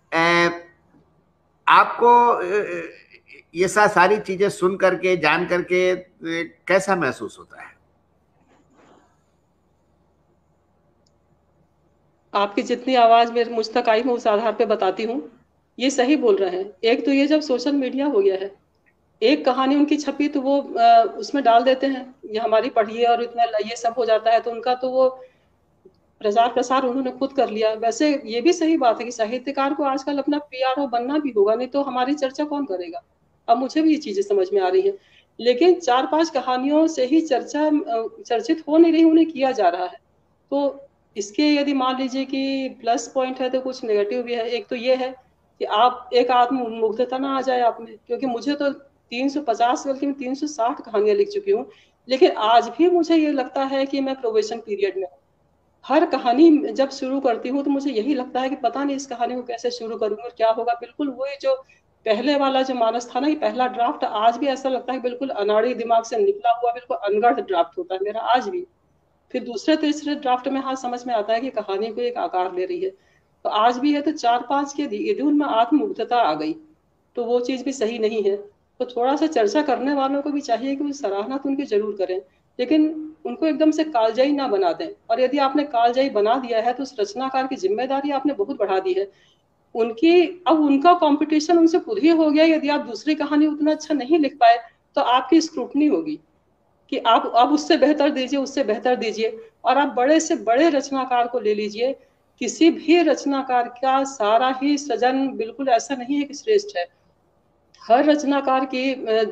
S1: आपको ये सारी चीजें सुन करके, जान करके कैसा महसूस होता है?
S2: आपकी जितनी आवाज मेरे मुझ तक आई मैं उस आधार पे बताती हूँ। ये सही बोल रहे हैं। एक तो ये जब सोशल मीडिया हो गया है, एक कहानी उनकी छपी तो वो आ, उसमें डाल देते हैं ये हमारी पढ़िए और इतना ये सब हो जाता है, तो उनका तो वो प्रचार प्रसार उन्होंने खुद कर लिया। वैसे ये भी सही बात है कि साहित्यकार को आजकल अपना पीआरओ बनना भी होगा, नहीं तो हमारी चर्चा कौन करेगा। अब मुझे भी ये चीजें समझ में आ रही है, लेकिन चार पांच कहानियों से ही चर्चा चर्चित हो नहीं रही, उन्हें किया जा रहा है। तो इसके यदि मान लीजिए कि प्लस पॉइंट है तो कुछ नेगेटिव भी है। एक तो ये है कि आप एक आत्म मुग्धता ना आ जाए आप में, क्योंकि मुझे तो तीन सौ पचास बल्कि मैं तीन सौ साठ कहानियां लिख चुकी हूँ, लेकिन आज भी मुझे ये लगता है कि मैं प्रोबेशन पीरियड में। हर कहानी जब शुरू करती हूँ तो मुझे यही लगता है कि पता नहीं इस कहानी को कैसे शुरू करूंगी और क्या होगा। बिल्कुल वही जो पहले वाला जो मानस था ना कि पहला ड्राफ्ट, आज भी ऐसा लगता है बिल्कुल अनाड़ी दिमाग से निकला हुआ बिल्कुल अनगढ़ ड्राफ्ट होता है मेरा आज भी। फिर दूसरे तीसरे ड्राफ्ट में हाँ समझ में आता है कि कहानी को एक आकार ले रही है। तो आज भी है तो चार पांच के यदि में आत्ममुग्धता आ गई तो वो चीज भी सही नहीं है। तो थोड़ा सा चर्चा करने वालों को भी चाहिए कि वो सराहना तो उनकी जरूर करें, लेकिन उनको एकदम से कालजयी ना बना दें। और यदि आपने कालजयी बना दिया है तो उस रचनाकार की जिम्मेदारी आपने बहुत बढ़ा दी है। उनकी अब उनका कंपटीशन उनसे खुद ही हो गया। यदि आप दूसरी कहानी उतना अच्छा नहीं लिख पाए तो आपकी स्क्रूटनी होगी कि आप अब उससे बेहतर दीजिए, उससे बेहतर दीजिए। और आप बड़े से बड़े रचनाकार को ले लीजिए, किसी भी रचनाकार का सारा ही सृजन बिल्कुल ऐसा नहीं है कि श्रेष्ठ है। हर रचनाकार की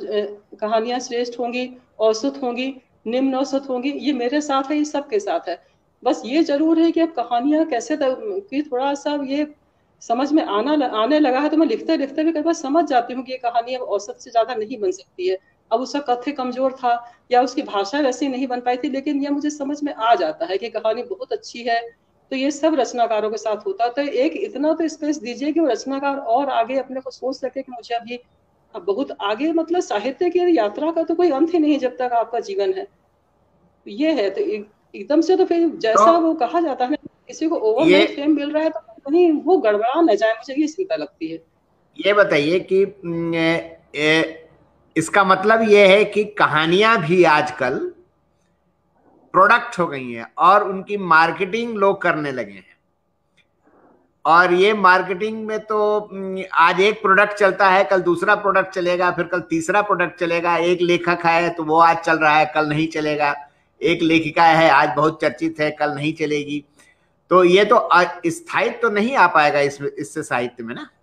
S2: कहानियां श्रेष्ठ होंगी, औसत होंगी, निम्न औसत होंगी। ये मेरे साथ है, ये सबके साथ है। बस ये जरूर है कि अब कहानियां कैसे कि थोड़ा सा ये समझ में आना आने लगा है, तो मैं लिखते लिखते भी कई बार समझ जाती हूँ कि ये कहानी अब औसत से ज्यादा नहीं बन सकती है। अब उसका कथ्य कमजोर था या उसकी भाषा वैसी नहीं बन पाई थी, लेकिन ये मुझे समझ में आ जाता है कि कहानी बहुत अच्छी है। तो ये सब रचनाकारों के साथ होता है। तो एक इतना तो स्पेस दीजिए कि वो रचनाकार और आगे अपने को सोच सके कि मुझे अभी अब बहुत आगे मतलब साहित्य की यात्रा का तो कोई अंत ही नहीं जब तक आपका जीवन है। तो ये है तो एक, एकदम से तो फिर जैसा
S1: तो
S2: वो कहा जाता है किसी को
S1: ये
S2: ओवरनाइट फेम मिल रहा है तो कहीं वो गड़बड़ा न जाए, मुझे ये चिंता लगती है।
S1: ये बताइए कि न, ए, इसका मतलब ये है कि कहानियां भी आजकल प्रोडक्ट हो गई हैं और उनकी मार्केटिंग लोग करने लगे हैं। और ये मार्केटिंग में तो आज एक प्रोडक्ट चलता है, कल दूसरा प्रोडक्ट चलेगा, फिर कल तीसरा प्रोडक्ट चलेगा। एक लेखक है तो वो आज चल रहा है, कल नहीं चलेगा। एक लेखिका है आज बहुत चर्चित है, कल नहीं चलेगी। तो ये तो स्थायित्व तो नहीं आ पाएगा इस इससे साहित्य में ना।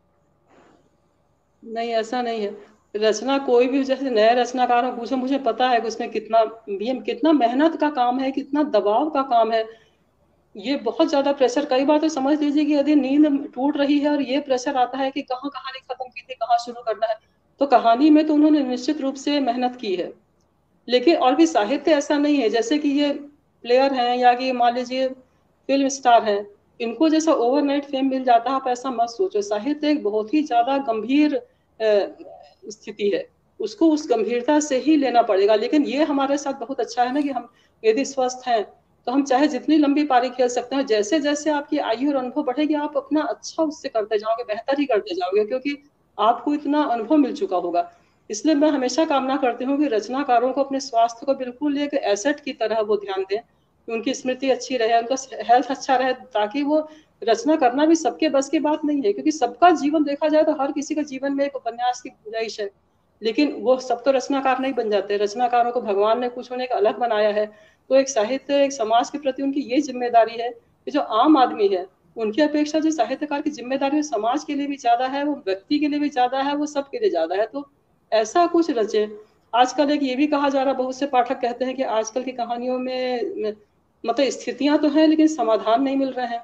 S2: नहीं ऐसा नहीं है। रचना कोई भी, जैसे नए रचनाकार हो पूछो, मुझे पता है कि उसमें कितना भी कितना मेहनत का काम है, कितना दबाव का काम है। ये बहुत ज्यादा प्रेशर, कई बार तो समझ लीजिए कि यदि नींद टूट रही है और ये प्रेशर आता है कि कहाँ कहानी खत्म की थी, कहाँ शुरू करना है, तो कहानी में तो उन्होंने निश्चित रूप से मेहनत की है। लेकिन और भी साहित्य ऐसा नहीं है जैसे कि ये प्लेयर हैं या कि मान लीजिए फिल्म स्टार हैं, इनको जैसा ओवरनाइट फेम मिल जाता है, आप ऐसा मत सोचो। साहित्य एक बहुत ही ज्यादा गंभीर स्थिति है, उसको उस गंभीरता से ही लेना पड़ेगा। लेकिन ये हमारे साथ बहुत अच्छा है ना कि हम यदि स्वस्थ हैं तो हम चाहे जितनी लंबी पारी खेल सकते हैं। जैसे जैसे आपकी आयु और अनुभव बढ़ेगी आप अपना अच्छा उससे करते जाओगे, बेहतर ही करते जाओगे, क्योंकि आपको इतना अनुभव मिल चुका होगा। इसलिए मैं हमेशा कामना करती हूँ कि रचनाकारों को अपने स्वास्थ्य को बिल्कुल एक एसेट की तरह वो ध्यान दें, उनकी स्मृति अच्छी रहे, उनका हेल्थ अच्छा रहे, ताकि वो रचना करना भी सबके बस की बात नहीं है। क्योंकि सबका जीवन देखा जाए तो हर किसी का जीवन में एक उपन्यास की गुंजाइश है, लेकिन वो सब तो रचनाकार नहीं बन जाते। रचनाकारों को भगवान ने कुछ उन्हें अलग बनाया है। तो एक साहित्य, एक समाज के प्रति उनकी ये जिम्मेदारी है कि जो आम आदमी है उनकी अपेक्षा जो साहित्यकार की जिम्मेदारी समाज के लिए भी ज्यादा है, वो व्यक्ति के लिए भी ज्यादा है, वो सबके लिए ज्यादा है। तो ऐसा कुछ रचे। आजकल एक ये भी कहा जा रहा, बहुत से पाठक कहते हैं कि आजकल की कहानियों में मतलब स्थितियां तो हैं लेकिन समाधान नहीं मिल रहे हैं।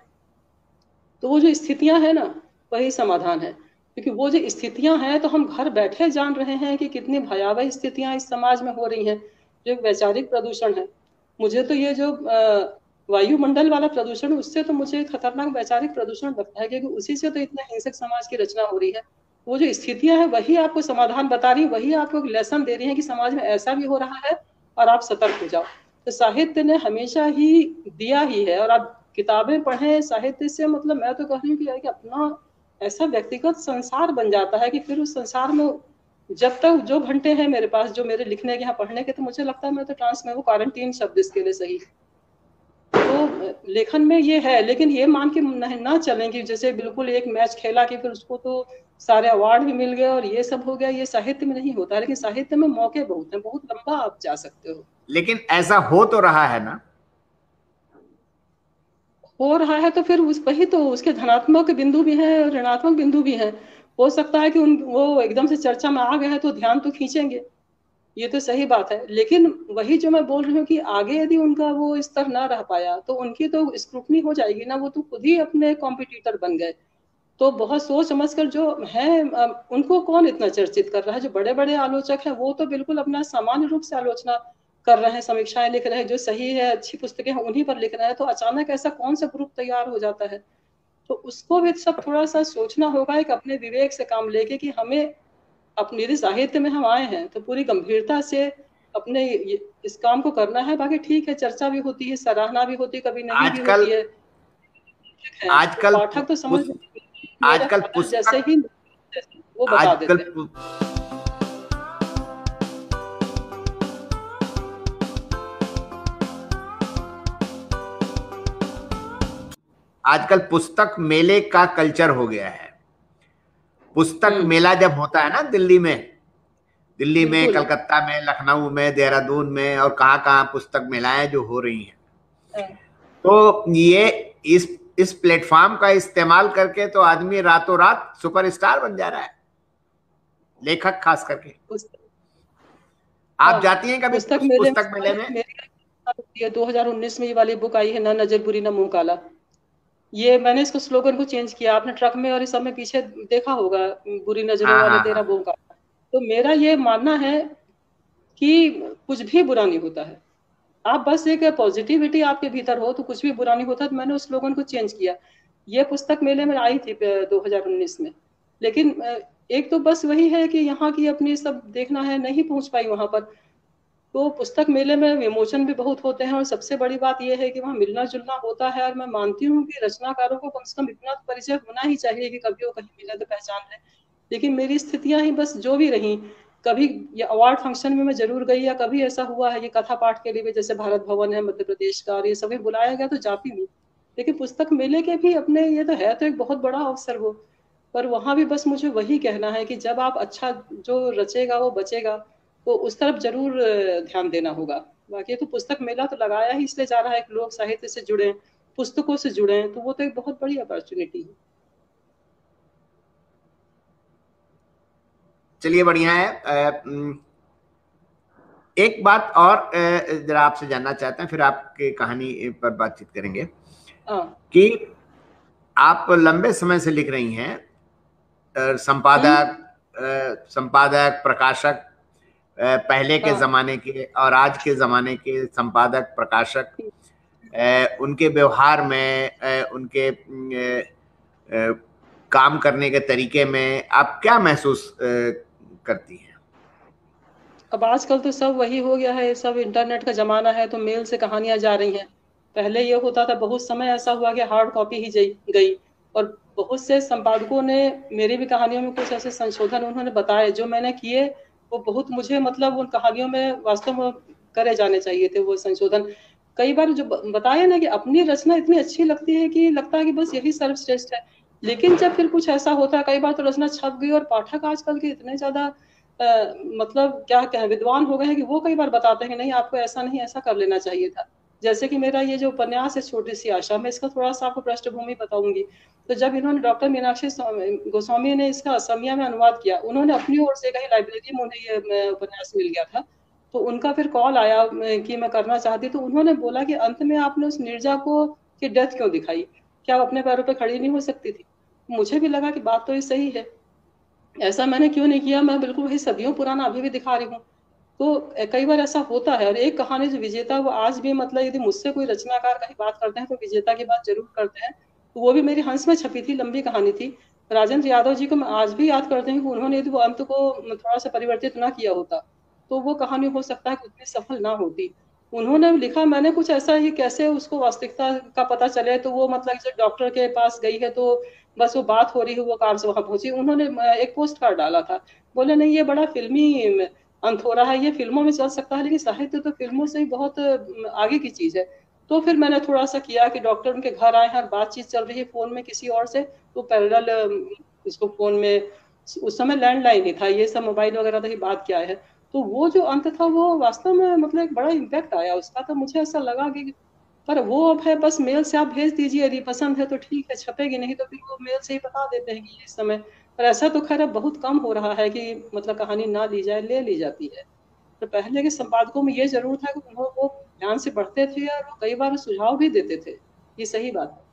S2: तो वो जो स्थितियां हैं ना, वही समाधान है। क्योंकि वो जो स्थितियां हैं तो हम घर बैठे जान रहे हैं कि कितनी भयावह स्थितियां इस समाज में हो रही हैं। जो वैचारिक प्रदूषण है, मुझे तो ये जो वायुमंडल वाला प्रदूषण, उससे तो मुझे खतरनाक वैचारिक प्रदूषण लगता है, क्योंकि उसी से तो इतना हिंसक समाज की रचना हो रही है। वो जो स्थितियां हैं वही आपको समाधान बता रही, वही आपको एक लेसन दे रही है कि समाज में ऐसा भी हो रहा है और आप सतर्क हो जाओ। तो साहित्य ने हमेशा ही दिया ही है। और आप किताबें पढ़ें, साहित्य से मतलब मैं तो कह रही हूँ कि अपना ऐसा व्यक्तिगत संसार बन जाता है कि फिर उस संसार में जब तक जो घंटे हैं मेरे पास, जो मेरे लिखने के यहाँ पढ़ने के, तो मुझे लगता है मैं तो ट्रांस में वो क्वारंटीन शब्द इसके लिए सही। तो लेखन में ये है, लेकिन ये मान के ना चलें कि जैसे बिल्कुल एक मैच खेला कि फिर उसको तो सारे अवार्ड भी मिल गए और ये सब हो गया। ये साहित्य में नहीं होता। लेकिन साहित्य में मौके बहुत हैं, बहुत लंबा आप जा सकते हो।
S1: लेकिन ऐसा हो तो रहा है ना,
S2: हो रहा है तो फिर उस वही तो उसके धनात्मक बिंदु भी हैं और ऋणात्मक बिंदु भी हैं। हो सकता है कि उन वो एकदम से चर्चा में आ गए हैं तो ध्यान तो खींचेंगे, ये तो सही बात है। लेकिन वही जो मैं बोल रही हूँ कि आगे यदि उनका वो स्तर ना रह पाया तो उनकी तो स्क्रूटनी हो जाएगी ना, वो तो खुद ही अपने कॉम्पिटिटर बन गए। तो बहुत सोच समझ कर जो है, उनको कौन इतना चर्चित कर रहा है। जो बड़े बड़े आलोचक हैं वो तो बिल्कुल अपना सामान्य रूप से आलोचना कर रहे हैं, समीक्षाएं लिख रहे हैं, जो सही है अच्छी पुस्तकें हैं उन्हीं पर लिख रहे हैं। तो अचानक ऐसा कौन सा ग्रुप तैयार हो जाता है। तो उसको भी सब थोड़ा सा सोचना होगा, एक अपने विवेक से काम लेके कि हमें अपने यदि साहित्य में हम आए हैं तो पूरी गंभीरता से अपने इस काम को करना है। बाकी ठीक है, चर्चा भी होती है, सराहना भी होती है, कभी नहीं भी
S1: आजकल
S2: होती है। तो
S1: आजकल
S2: पाठक तो समझ
S1: पुस,
S2: मेरे
S1: आजकल
S2: हालात जैसे
S1: पुस्तक
S2: ही वो बता
S1: आजकल
S2: देते हैं।
S1: आजकल पुस्तक मेले का कल्चर हो गया है। पुस्तक मेला जब होता है ना दिल्ली में, दिल्ली में, कलकत्ता में, लखनऊ में, देहरादून में और कहां कहां पुस्तक मेलाएं जो हो रही हैं, तो ये इस इस प्लेटफॉर्म का इस्तेमाल करके तो आदमी रातों रात सुपरस्टार बन जा रहा है, लेखक खास करके। आप जाती हैं कभी
S2: पुस्तक मेले
S1: पुस्तक मेले में?
S2: दो हज़ार उन्नीस में ये वाली बुक आई है ना, नजर बुरी ना मुंह काला। ये मैंने इसको स्लोगन को चेंज किया, आपने ट्रक में और इस सब में पीछे देखा होगा, बुरी नजरों
S1: हाँ
S2: वाले
S1: हाँ
S2: तेरा
S1: हाँ।
S2: मुंह काला। तो मेरा ये मानना है कि कुछ भी बुरा नहीं होता है। आप बस एक पॉजिटिविटी आपके भीतर हो तो कुछ भी बुरा नहीं होता। तो मैंने उस स्लोगन को चेंज किया। ये पुस्तक मेले में आई थी दो हज़ार उन्नीस में, लेकिन एक तो बस वही है कि यहाँ की अपनी सब देखना है, नहीं पहुंच पाई वहां पर। तो पुस्तक मेले में विमोचन भी बहुत होते हैं, और सबसे बड़ी बात यह है कि वहाँ मिलना जुलना होता है। और मैं मानती हूँ कि रचनाकारों को कम से कम इतना परिचय होना ही चाहिए कि कभी वो कहीं मिले तो पहचान ले। लेकिन मेरी स्थितियां ही बस जो भी रही, कभी ये अवार्ड फंक्शन में मैं जरूर गई, या कभी ऐसा हुआ है कि कथा पाठ के लिए भी, जैसे भारत भवन है मध्य प्रदेश का, और ये सभी बुलाया गया तो जाती हूँ। लेकिन पुस्तक मेले के भी अपने, ये तो है तो एक बहुत बड़ा अवसर वो, पर वहां भी बस मुझे वही कहना है कि जब आप अच्छा, जो रचेगा वो बचेगा, तो उस तरफ जरूर ध्यान देना होगा। बाकी तो पुस्तक मेला तो लगाया ही इसलिए जा रहा है कि लोग साहित्य से जुड़े, पुस्तकों से जुड़े, तो वो तो एक बहुत बड़ी अपॉर्चुनिटी है।
S1: चलिए, बढ़िया है। एक बात और जरा आपसे जानना चाहते हैं, फिर आपकी कहानी पर बातचीत करेंगे।
S2: हाँ।
S1: कि आप लंबे समय से लिख रही हैं, संपादक संपादक प्रकाशक, पहले के
S2: हाँ।
S1: जमाने के और आज के जमाने के संपादक प्रकाशक, उनके व्यवहार में, उनके काम करने के तरीके में आप क्या महसूस करती हैं?
S2: अब आजकल तो सब वही हो गया है, सब इंटरनेट का जमाना है, तो मेल से कहानियां जा रही हैं। पहले ये होता था, बहुत समय ऐसा हुआ कि हार्ड कॉपी ही गई, और बहुत से संपादकों ने मेरी भी कहानियों में कुछ ऐसे संशोधन उन्होंने बताए जो मैंने किए, वो बहुत मुझे मतलब उन कहानियों में वास्तव में करे जाने चाहिए थे वो संशोधन। कई बार जो बताया ना कि अपनी रचना इतनी अच्छी लगती है कि लगता है कि बस यही सर्वश्रेष्ठ है, लेकिन जब फिर कुछ ऐसा होता है, कई बार तो रचना छप गई, और पाठक आजकल के इतने ज्यादा Uh, मतलब क्या कहें, विद्वान हो गए हैं कि वो कई बार बताते हैं कि नहीं, आपको ऐसा नहीं, ऐसा कर लेना चाहिए था। जैसे कि मेरा ये जो उपन्यास है छोटी सी आशा, मैं इसका थोड़ा सा आपको पृष्ठभूमि बताऊंगी। तो जब इन्होंने, डॉक्टर मीनाक्षी गोस्वामी ने इसका असमिया में अनुवाद किया, उन्होंने अपनी ओर से कहीं लाइब्रेरी में उन्हें ये उपन्यास मिल गया था, तो उनका फिर कॉल आया कि मैं करना चाहती, तो उन्होंने बोला कि अंत में आपने उस नीरजा को की डेथ क्यों दिखाई, क्या वो अपने पैरों पर खड़ी नहीं हो सकती थी? मुझे भी लगा कि बात तो ये सही है, ऐसा मैंने क्यों नहीं किया, मैं बिल्कुल वही सदियों पुराना अभी भी दिखा रही हूँ। तो कई बार ऐसा होता है। और एक कहानी जो विजेता, वो आज भी, मतलब यदि मुझसे कोई रचनाकार कहीं बात करते हैं तो विजेता की बात जरूर करते हैं। तो वो भी मेरी हंस में छपी थी, लंबी कहानी थी। राजेंद्र यादव जी को मैं आज भी याद करती हूँ कि उन्होंने यदि वो अंत को थोड़ा सा परिवर्तित ना किया होता तो वो कहानी हो सकता है कि उतनी सफल ना होती। उन्होंने लिखा, मैंने कुछ ऐसा ही, कैसे उसको वास्तविकता का पता चले, तो वो मतलब जैसे डॉक्टर के पास गई है तो बस वो बात हो रही है, वो कार से वहां पहुंची। उन्होंने एक पोस्ट कार्ड डाला था, बोले नहीं ये बड़ा फिल्मी अंत हो रहा है, ये फिल्मों में चल सकता है, लेकिन साहित्य तो फिल्मों से ही बहुत आगे की चीज है। तो फिर मैंने थोड़ा सा किया कि डॉक्टर उनके घर आए हैं, बातचीत चल रही है फोन में किसी और से, तो पैरेलल इसको फोन में, उस समय लैंडलाइन ही था, ये सब मोबाइल वगैरह की बात क्या है। तो वो जो अंत था वो वास्तव में मतलब एक बड़ा इम्पैक्ट आया उसका, तो मुझे ऐसा लगा कि, पर वो अब है बस मेल से आप भेज दीजिए, यदि पसंद है तो ठीक है, छपेगी नहीं तो फिर वो मेल से ही बता देते हैं कि इस समय। पर ऐसा तो खैर अब बहुत कम हो रहा है कि मतलब कहानी ना ली जाए, ले ली जाती है। तो पहले के संपादकों में ये जरूर था कि वो ध्यान से पढ़ते थे और वो कई बार सुझाव भी देते थे, ये सही बात है।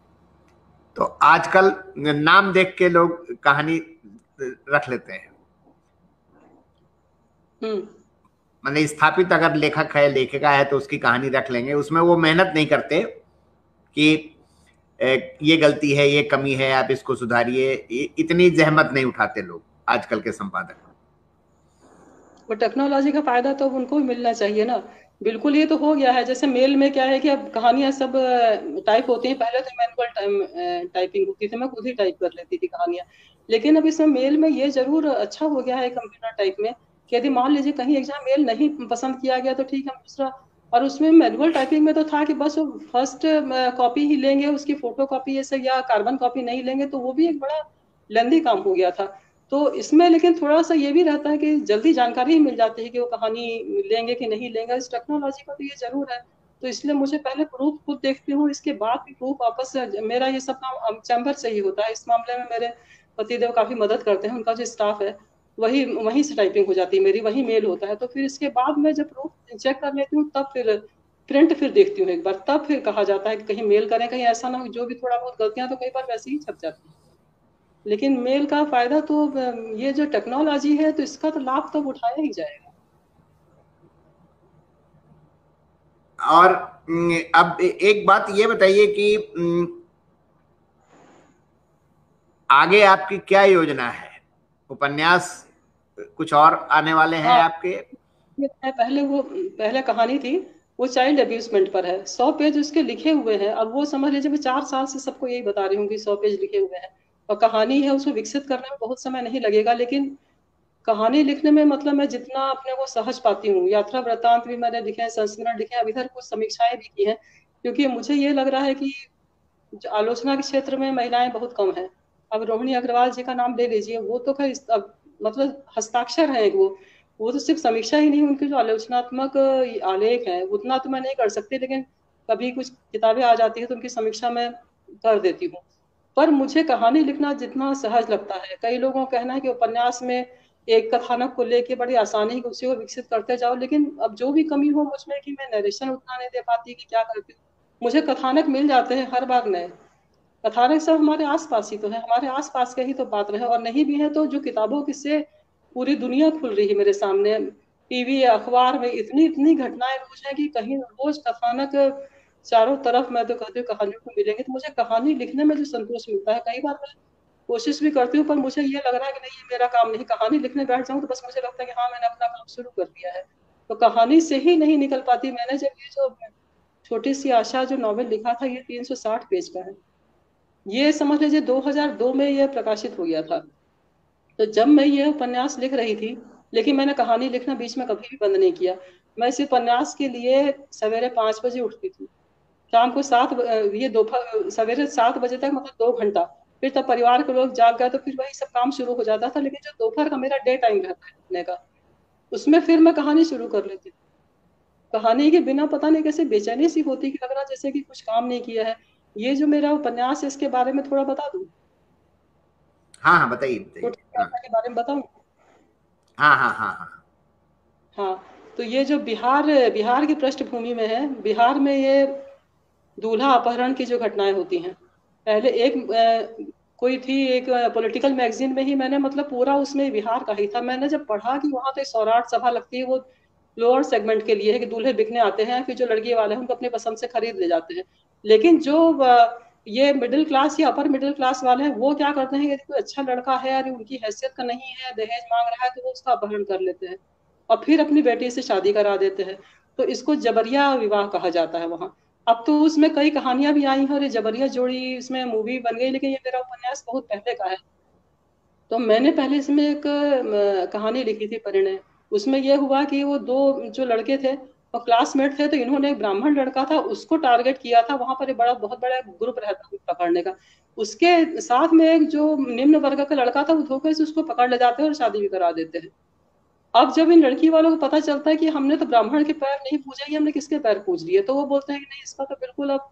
S1: तो आजकल नाम देख के लोग कहानी रख लेते हैं।
S2: हम्म।
S1: मतलब स्थापित अगर लेखक है, लेखिका है, तो उसकी कहानी रख लेंगे, उसमें वो मेहनत नहीं करते कि ये गलती है, ये कमी है, आप इसको सुधारिए। इतनी जहमत नहीं उठाते लोग आजकल के संपादक।
S2: वो टेक्नोलॉजी का फायदा तो उनको भी मिलना चाहिए ना। बिल्कुल, ये तो हो गया है। जैसे मेल में क्या है कि अब कहानियां सब टाइप होती हैं, पहले तो मैनुअल टाइपिंग होती थी, मैं खुद ही टाइप कर लेती थी कहानियां। लेकिन अब इसमें मेल में ये जरूर अच्छा हो गया है कंप्यूटर टाइप में, कि यदि मान लीजिए कहीं एग्जाम मेल नहीं पसंद किया गया तो ठीक है, दूसरा। और उसमें मैनुअल टाइपिंग में तो था कि बस वो फर्स्ट कॉपी ही लेंगे, उसकी फोटो कॉपी ऐसे या कार्बन कॉपी नहीं लेंगे, तो वो भी एक बड़ा लेंदी काम हो गया था। तो इसमें लेकिन थोड़ा सा ये भी रहता है कि जल्दी जानकारी ही मिल जाती है कि वो कहानी लेंगे कि नहीं लेंगे, इस टेक्नोलॉजी का तो ये जरूर है। तो इसलिए मुझे पहले प्रूफ खुद देखती हूँ, इसके बाद भी प्रूफ वापस से, मेरा ये सब काम चैम्बर से ही होता है। इस मामले में मेरे पतिदेव काफी मदद करते हैं, उनका जो स्टाफ है वही, वहीं से टाइपिंग हो जाती है मेरी, वही मेल होता है। तो फिर इसके बाद मैं जब प्रूफ चेक कर लेती हूँ, तब फिर प्रिंट फिर देखती हूँ एक बार, तब फिर कहा जाता है कि कहीं मेल करें, कहीं ऐसा ना हो जो भी थोड़ा बहुत गलतियां तो कई बार वैसे ही छप जाती है। लेकिन मेल का फायदा तो, ये जो टेक्नोलॉजी है तो इसका तो लाभ तो उठाया ही जाएगा।
S1: और अब एक बात ये बताइए कि आगे आपकी क्या योजना है? उपन्यास कुछ और आने वाले हैं
S2: हाँ,
S1: आपके?
S2: पहले वो पहले कहानी थी, वो चाइल्ड अब्यूजमेंट पर है, सौ पेज उसके लिखे हुए हैं। अब वो समझ लीजिए, मैं चार साल से सबको यही बता रही हूँ कि सौ पेज लिखे हुए हैं, और कहानी है, उसको विकसित करने में बहुत समय नहीं लगेगा। लेकिन कहानी लिखने में मतलब मैं जितना अपने को सहज पाती हूँ, यात्रा वृत्तांत भी मैंने लिखे हैं, संस्मरण लिखे हैं, अब इधर कुछ समीक्षाएं भी की हैं, क्योंकि मुझे ये लग रहा है कि जो आलोचना के क्षेत्र में महिलाएं बहुत कम हैं। अब रोहिणी अग्रवाल जी का नाम ले लीजिए, वो तो खैर इस- अब मतलब हस्ताक्षर हैं वो वो तो सिर्फ समीक्षा ही नहीं, उनकी जो आलोचनात्मक आलेख है उतना तो मैं नहीं कर सकती, लेकिन कभी कुछ किताबें आ जाती है तो उनकी समीक्षा मैं कर देती हूँ। पर मुझे कहानी लिखना जितना सहज लगता है, कई लोगों का कहना है कि उपन्यास में एक कथानक को लेके बड़ी आसानी से उसी को विकसित करते जाओ, लेकिन अब जो भी कमी हो मुझमें कि मैं नरेशन उतना नहीं दे पाती कि क्या करती हूँ। मुझे कथानक मिल जाते हैं हर बार नए कथानक, सब हमारे आसपास ही तो है, हमारे आसपास के ही तो पात्र है, और नहीं भी है तो जो किताबों की से पूरी दुनिया खुल रही है मेरे सामने। टीवी अखबार में इतनी इतनी घटनाएं रोज है कि कहीं रोज कथानक चारों तरफ, मैं तो कहती हूँ कहानियों को मिलेंगे। तो मुझे कहानी लिखने में जो संतोष मिलता है, कई बार मैं कोशिश भी करती हूँ, पर मुझे ये लग रहा है कि नहीं, ये मेरा काम नहीं। कहानी लिखने बैठ जाऊँ तो बस मुझे लगता है कि हाँ, मैंने अपना काम शुरू कर दिया है, तो कहानी से ही नहीं निकल पाती। मैंने जब ये जो छोटी सी आशा जो नॉवेल लिखा था, ये तीन सौ साठ पेज का है, ये समझ लीजिए दो हज़ार दो में ये प्रकाशित हो गया था। तो जब मैं ये उपन्यास लिख रही थी, लेकिन मैंने कहानी लिखना बीच में कभी भी बंद नहीं किया। मैं इस उपन्यास के लिए सवेरे पाँच बजे उठती थी, शाम को सात ये दोपहर सवेरे सात बजे तक, मतलब दो घंटा। फिर तब परिवार के लोग जाग गए तो फिर वही सब काम शुरू हो जाता था, लेकिन जो दोपहर का मेरा डे टाइम रहता है लिखने का, उसमें फिर मैं कहानी शुरू कर लेती थी। कहानी के बिना पता नहीं कैसे बेचैनी सी होती, कि लग रहा जैसे कि कुछ काम नहीं किया है। ये जो मेरा उपन्यास है, इसके बारे में थोड़ा बता दूं?
S1: हाँ हाँ, बताइए बताइए।
S2: छोटी
S1: हाँ
S2: भाषा के बारे में बताऊं?
S1: हाँ हाँ हाँ हाँ।
S2: हाँ, तो ये जो बिहार बिहार की पृष्ठभूमि में है, बिहार में ये दूल्हा अपहरण की जो घटनाएं होती हैं, पहले एक अ, कोई थी एक पॉलिटिकल मैगजीन में ही, मैंने मतलब पूरा उसमें बिहार का ही था। मैंने जब पढ़ा कि वहां तो सौराठ सभा लगती है, वो लोअर सेगमेंट के लिए है, कि दूल्हे बिकने आते हैं, फिर जो लड़की वाले हैं उनको अपनी पसंद से खरीद ले जाते हैं। लेकिन जो अ, ये मिडिल क्लास या अपर मिडिल क्लास वाले हैं, वो क्या करते हैं, यदि कोई अच्छा लड़का है और उनकी हैसियत का नहीं है, दहेज मांग रहा है, तो वो उसका अपहरण कर लेते हैं और फिर अपनी बेटी से शादी करा देते हैं। तो इसको जबरिया विवाह कहा जाता है वहाँ। अब तो उसमें कई कहानियां भी आई हैं, और ये जबरिया जोड़ी इसमें मूवी बन गई, लेकिन ये मेरा उपन्यास बहुत पहले का है। तो मैंने पहले इसमें एक अ, कहानी लिखी थी, परिणय। उसमें यह हुआ कि वो दो जो लड़के थे और क्लासमेट थे, तो इन्होंने एक ब्राह्मण लड़का था उसको टारगेट किया था। वहां पर एक बड़ा बहुत बड़ा ग्रुप रहता था पकड़ने का। उसके साथ में एक जो निम्न वर्ग का लड़का था, वो धोखे से उसको पकड़ ले जाते हैं और शादी भी करा देते हैं। अब जब इन लड़की वालों को पता चलता है कि हमने तो ब्राह्मण के पैर नहीं पूजे, कि हमने किसके पैर पूज लिए, तो वो बोलते हैं कि नहीं, इसका तो बिल्कुल अब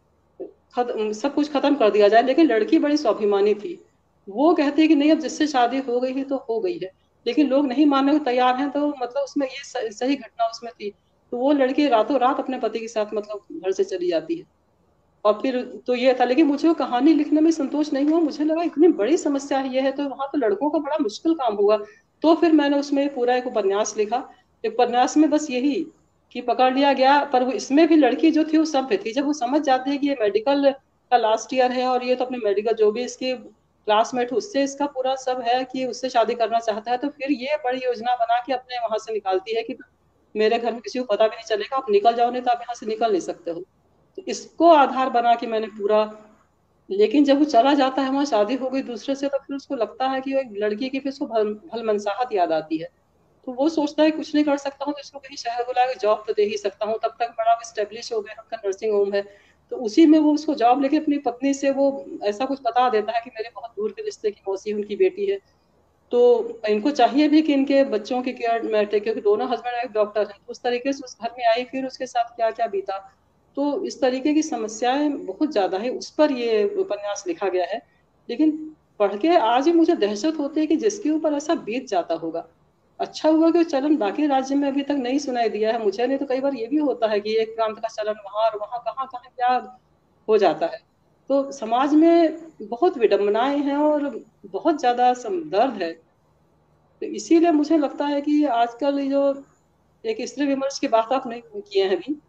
S2: खत, सब कुछ खत्म कर दिया जाए। लेकिन लड़की बड़ी स्वाभिमानी थी, वो कहती है कि नहीं, अब जिससे शादी हो गई है तो हो गई है। लेकिन लोग नहीं मानने को तैयार हैं, तो मतलब उसमें ये स- सही घटना उसमें थी। तो वो लड़की रातों रात अपने पति के साथ मतलब घर से चली जाती है। और फिर तो ये था, लेकिन मुझे वो कहानी लिखने में संतोष नहीं हुआ। मुझे लगा इतनी बड़ी समस्या है ये है, तो वहां तो लड़कों का बड़ा मुश्किल काम होगा। तो फिर मैंने उसमें पूरा एक उपन्यास लिखा। एक उपन्यास में बस यही कि पकड़ लिया गया, पर वो इसमें भी लड़की जो थी वो सभ्य थी। जब वो समझ जाती है कि ये मेडिकल का लास्ट ईयर है, और ये तो अपने मेडिकल जो भी इसकी क्लासमेट उससे इसका पूरा सब है कि उससे शादी करना चाहता है, तो फिर ये बड़ी योजना बना के अपने वहां से निकालती है कि मेरे घर में किसी को पता भी नहीं चलेगा, आप निकल जाओ, नहीं तो आप यहाँ से निकल नहीं सकते हो। तो इसको आधार बना के मैंने पूरा। लेकिन जब वो चला जाता है, वहां शादी हो गई दूसरे से, तो फिर उसको लगता है कि वो एक लड़की की, फिर उसको भल, भलमनसाहत याद आती है। तो वो सोचता है कुछ नहीं कर सकता हूँ तो इसको कहीं शहर बुला के जॉब तो दे ही सकता हूँ, तब तक बड़ा स्टेब्लिश हो गया, उनका नर्सिंग होम है। तो उसी में वो उसको जॉब लेके अपनी पत्नी से वो ऐसा कुछ बता देता है कि मेरे बहुत दूर के रिश्ते की मौसी उनकी बेटी है। तो इनको चाहिए भी कि इनके बच्चों की केयर में थे, क्योंकि दोनों हस्बैंड वाइफ डॉक्टर हैं। तो उस तरीके से उस घर में आई, फिर उसके साथ क्या क्या बीता। तो इस तरीके की समस्याएं बहुत ज्यादा है, उस पर ये उपन्यास लिखा गया है। लेकिन पढ़ के आज भी मुझे दहशत होती है कि जिसके ऊपर ऐसा बीत जाता होगा। अच्छा हुआ कि वो चलन बाकी राज्य में अभी तक नहीं सुनाई दिया है मुझे, नहीं तो कई बार ये भी होता है कि एक प्रांत का चलन वहां और वहां कहाँ कहाँ क्या हो जाता है। तो समाज में बहुत विडंबनाएं हैं और बहुत ज्यादा सम- दर्द है। तो इसीलिए मुझे लगता है कि आजकल ये जो एक स्त्री विमर्श की बात आपने किए हैं अभी,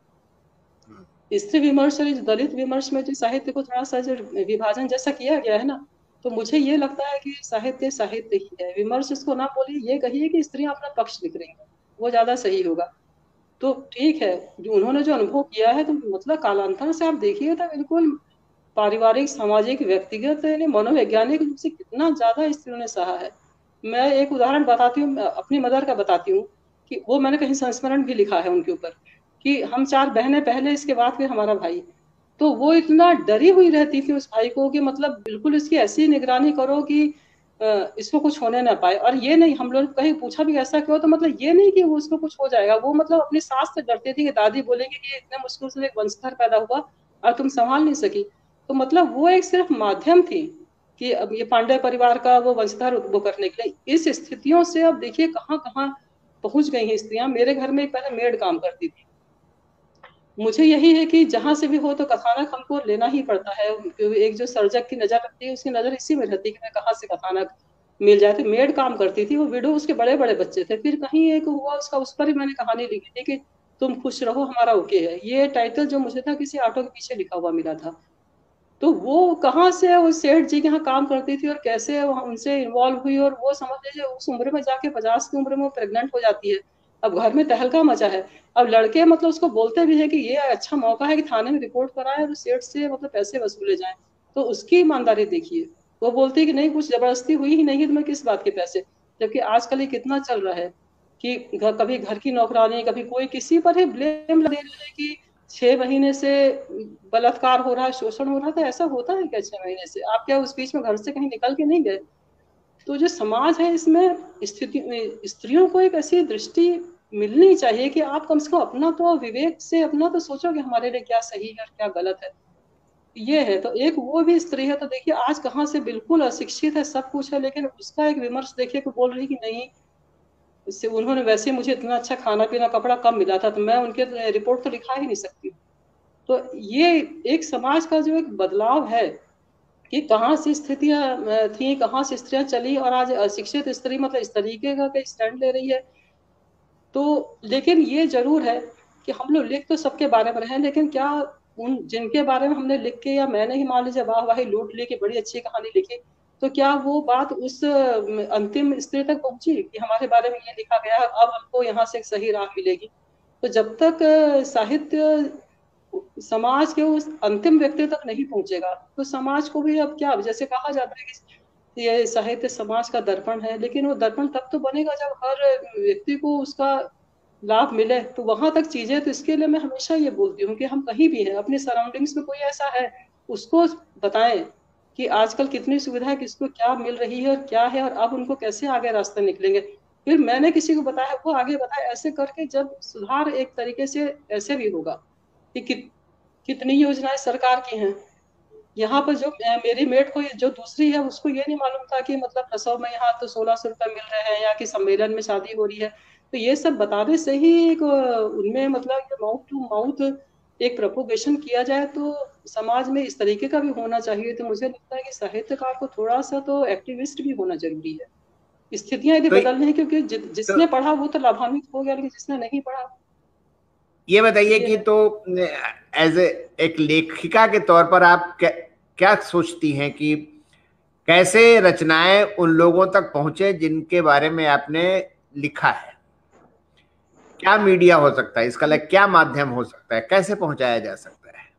S2: स्त्री विमर्श और इस दलित विमर्श में जो साहित्य को थोड़ा सा जो विभाजन जैसा किया गया है ना, तो मुझे ये लगता है कि साहित्य साहित्य ही है, विमर्श इसको ना बोलिए, ये कहिए कि स्त्रियां अपना पक्ष लिख रही हैं, वो ज्यादा सही होगा। तो ठीक है, जो उन्होंने जो अनुभव किया है, तो मतलब कालांतर से आप देखिए तो बिल्कुल पारिवारिक, सामाजिक, व्यक्तिगत यानी मनोवैज्ञानिक रूप से कितना ज्यादा स्त्रियों ने सहा है। मैं एक उदाहरण बताती हूँ, अपनी मदर का बताती हूँ कि वो मैंने कहीं संस्मरण भी लिखा है उनके ऊपर कि हम चार बहनें पहले, इसके बाद फिर हमारा भाई। तो वो इतना डरी हुई रहती थी उस भाई को कि मतलब बिल्कुल इसकी ऐसी निगरानी करो कि इसको कुछ होने ना पाए। और ये नहीं, हम लोग कहीं पूछा भी ऐसा क्यों, तो मतलब ये नहीं कि वो उसको कुछ हो जाएगा, वो मतलब अपनी सास से डरती थी कि दादी बोलेंगे कि इतने मुश्किल से एक वंशधर पैदा हुआ और तुम संभाल नहीं सकी। तो मतलब वो एक सिर्फ माध्यम थी कि अब ये पांडे परिवार का वो वंशधर वो करने के लिए। इस स्थितियों से अब देखिए कहाँ कहाँ पहुंच गई हैं स्त्रियां। मेरे घर में पहले मेड काम करती थी, मुझे यही है कि जहां से भी हो तो कथानक हमको लेना ही पड़ता है। एक जो सर्जक की नजर रखती है, उसकी नजर इसी में रहती है कि मैं कहाँ से कथानक मिल जाए। तो मेड काम करती थी, वो विडो, उसके बड़े बड़े बच्चे थे। फिर कहीं एक हुआ उसका, उस पर ही मैंने कहानी लिखी थी कि तुम खुश रहो हमारा ओके है। ये टाइटल जो मुझे था किसी ऑटो के पीछे लिखा हुआ मिला था। तो वो कहाँ से वो सेठ जी के यहाँ काम करती थी और कैसे उनसे इन्वॉल्व हुई, और वो समझ लीजिए उस उम्र में जाके पचास की उम्र में वो प्रेग्नेंट हो जाती है। अब घर में तहलका मचा है। अब लड़के मतलब उसको बोलते भी है कि ये अच्छा मौका है कि थाने में रिपोर्ट कराए और सेठ से मतलब पैसे वसूले जाएं। तो उसकी ईमानदारी देखिए, वो बोलती है कि नहीं, कुछ जबरदस्ती हुई ही नहीं है तो मैं किस बात के पैसे। जबकि आजकल ये कितना चल रहा है कि कभी घर की नौकरानी, कभी कोई किसी पर ही ब्लेम दे रहे हैं कि छह महीने से बलात्कार हो रहा है, शोषण हो रहा है। तो ऐसा होता है क्या छह महीने से? आप क्या उस बीच में घर से कहीं निकल के नहीं गए? तो जो समाज है इसमें स्थिति, स्त्रियों को एक ऐसी दृष्टि मिलनी चाहिए कि आप कम से कम अपना तो विवेक से अपना तो सोचो कि हमारे लिए क्या सही है और क्या गलत है। ये है। तो एक वो भी स्त्री है, तो देखिए आज कहाँ से बिल्कुल अशिक्षित है, सब कुछ है, लेकिन उसका एक विमर्श देखिए कि बोल रही कि नहीं, इससे उन्होंने वैसे मुझे इतना अच्छा खाना पीना कपड़ा कम मिला था, तो मैं उनके रिपोर्ट तो लिखा ही नहीं सकती। तो ये एक समाज का जो एक बदलाव है कि कहाँ से स्थितियां थी, कहाँ से स्त्रियां चली, और आज अशिक्षित स्त्री मतलब इस तरीके का स्टैंड ले रही है। तो लेकिन ये जरूर है कि हम लोग लिख तो सबके बारे में रहे, लेकिन क्या उन जिनके बारे में हमने लिख के, या मैंने ही मान लीजिए वाह वाही लूट ली कि बड़ी अच्छी कहानी लिखी, तो क्या वो बात उस अंतिम स्त्री तक पहुंची कि हमारे बारे में ये लिखा गया है, अब हमको यहाँ से एक सही राह मिलेगी? तो जब तक साहित्य समाज के उस अंतिम व्यक्ति तक नहीं पहुंचेगा, तो समाज को भी अब क्या, जैसे कहा जाता है कि ये साहित्य समाज का दर्पण है, लेकिन वो दर्पण तब तो बनेगा जब हर व्यक्ति को उसका लाभ मिले। तो वहां तक चीजें, तो इसके लिए मैं हमेशा ये बोलती हूँ कि हम कहीं भी हैं, अपने सराउंडिंग्स में कोई ऐसा है उसको बताएं कि आजकल कितनी सुविधा है, किसको क्या मिल रही है और क्या है, और अब उनको कैसे आगे रास्ते निकलेंगे। फिर मैंने किसी को बताया, वो आगे बताया, ऐसे करके जब सुधार एक तरीके से ऐसे भी होगा कि कि, कितनी योजनाएं सरकार की हैं। यहाँ पर जो मेरी मेट को जो दूसरी है, उसको ये नहीं मालूम था कि मतलब प्रसव में यहाँ तो सोलह सौ रुपये मिल रहे हैं, या कि सम्मेलन में शादी हो रही है। तो ये सब बताने से ही एक उनमें मतलब ये माउथ टू माउथ एक प्रोपोगेशन किया जाए, तो समाज में इस तरीके का भी होना चाहिए। तो मुझे लगता है कि साहित्यकार को थोड़ा सा तो एक्टिविस्ट भी होना जरूरी है। स्थितियां यदि
S1: तो
S2: बदलनी है, क्योंकि जि,
S1: तो
S2: जिसने पढ़ा वो तो लाभान्वित हो गया, लेकिन जिसने नहीं पढ़ा,
S1: ये बताइए
S2: ये
S1: कि
S2: है।
S1: तो एज ए एक लेखिका के तौर पर आप क्या, क्या सोचती हैं कि कैसे रचनाएं उन लोगों तक पहुंचे जिनके बारे में आपने लिखा है? क्या मीडिया हो सकता है इसका, लाइक क्या माध्यम हो सकता है, कैसे पहुंचाया जा सकता है?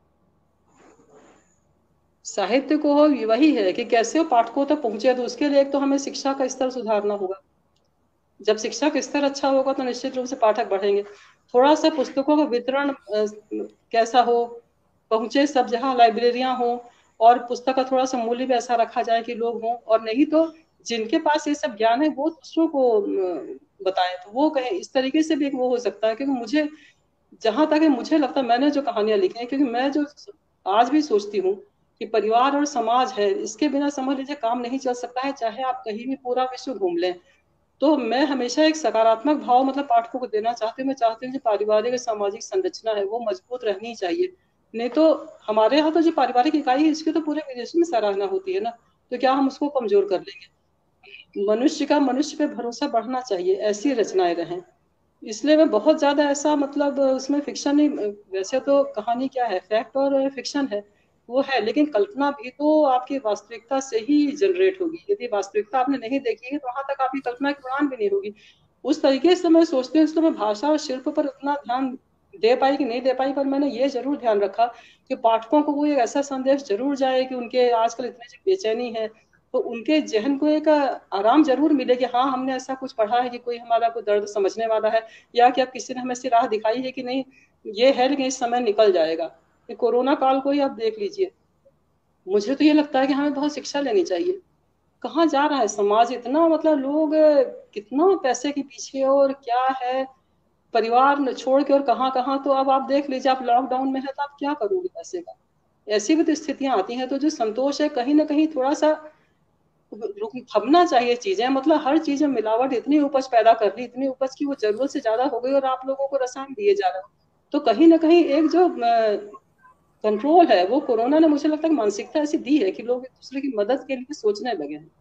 S2: साहित्य को वही है कि कैसे वो पाठकों तक पहुंचे। तो उसके लिए एक तो हमें शिक्षा का स्तर सुधारना होगा। जब शिक्षा का स्तर अच्छा होगा तो निश्चित रूप से पाठक बढ़ेंगे। थोड़ा सा पुस्तकों का वितरण कैसा हो, पहुंचे सब जगह, लाइब्रेरियां हो, और पुस्तक का थोड़ा सा मूल्य भी ऐसा रखा जाए कि लोग हों। और नहीं तो जिनके पास ये सब ज्ञान है वो दूसरों को बताएं, तो वो कहे। इस तरीके से भी एक वो हो सकता है। क्योंकि मुझे जहां तक है, मुझे लगता है मैंने जो कहानियां लिखी हैं, क्योंकि मैं जो आज भी सोचती हूँ कि परिवार और समाज है, इसके बिना समझ लीजिए काम नहीं चल सकता है, चाहे आप कहीं भी पूरा विश्व घूम लें। तो मैं हमेशा एक सकारात्मक भाव मतलब पाठकों को देना चाहती हूँ। मैं चाहती हूँ जो पारिवारिक और सामाजिक संरचना है वो मजबूत रहनी चाहिए। नहीं तो हमारे यहाँ तो जो पारिवारिक इकाई है, इसकी तो पूरे विदेश में सराहना होती है ना, तो क्या हम उसको कमजोर कर लेंगे? मनुष्य का मनुष्य पे भरोसा बढ़ना चाहिए, ऐसी रचनाएं रहें। इसलिए मैं बहुत ज्यादा ऐसा मतलब उसमें फिक्शन नहीं, वैसे तो कहानी क्या है, फैक्ट और फिक्शन है, वो है, लेकिन कल्पना भी तो आपकी वास्तविकता से ही जनरेट होगी। यदि वास्तविकता आपने नहीं देखी है तो वहां तक आपकी कल्पना की उड़ान भी नहीं होगी। उस तरीके से मैं सोचती हूँ, इसलिए मैं भाषा और शिल्प पर उतना ध्यान दे पाई कि नहीं दे पाई, पर मैंने ये जरूर ध्यान रखा कि पाठकों को वो एक ऐसा संदेश जरूर जाए कि उनके आजकल इतने जो बेचैनी है, तो उनके जहन को एक आराम जरूर मिले कि हाँ, हमने ऐसा कुछ पढ़ा है कि कोई हमारा कोई दर्द समझने वाला है, या कि अब किसी ने हमें ऐसी राह दिखाई है कि नहीं, ये है लेकिन इस समय निकल जाएगा। कि कोरोना काल को ही आप देख लीजिए, मुझे तो ये लगता है कि हमें बहुत शिक्षा लेनी चाहिए। कहाँ जा रहा है समाज, इतना मतलब लोग कितना पैसे के पीछे और क्या है, परिवार छोड़ के और कहाँ कहाँ। तो अब आप देख लीजिए, आप लॉकडाउन में है तो आप क्या करोगे पैसे का। ऐसी भी तो स्थितियां आती हैं। तो जो संतोष है कहीं ना कहीं थोड़ा सा रुक थमना चाहिए चीजें। मतलब हर चीज में मिलावट इतनी उपज पैदा कर रही, इतनी उपज की वो जरूरत से ज्यादा हो गई, और आप लोगों को रसायन दिए जा रहे हो। तो कहीं ना कहीं एक जो कंट्रोल है वो कोरोना ने, मुझे लगता है मानसिकता ऐसी दी है कि लोग एक दूसरे की मदद के लिए सोचने लगे हैं।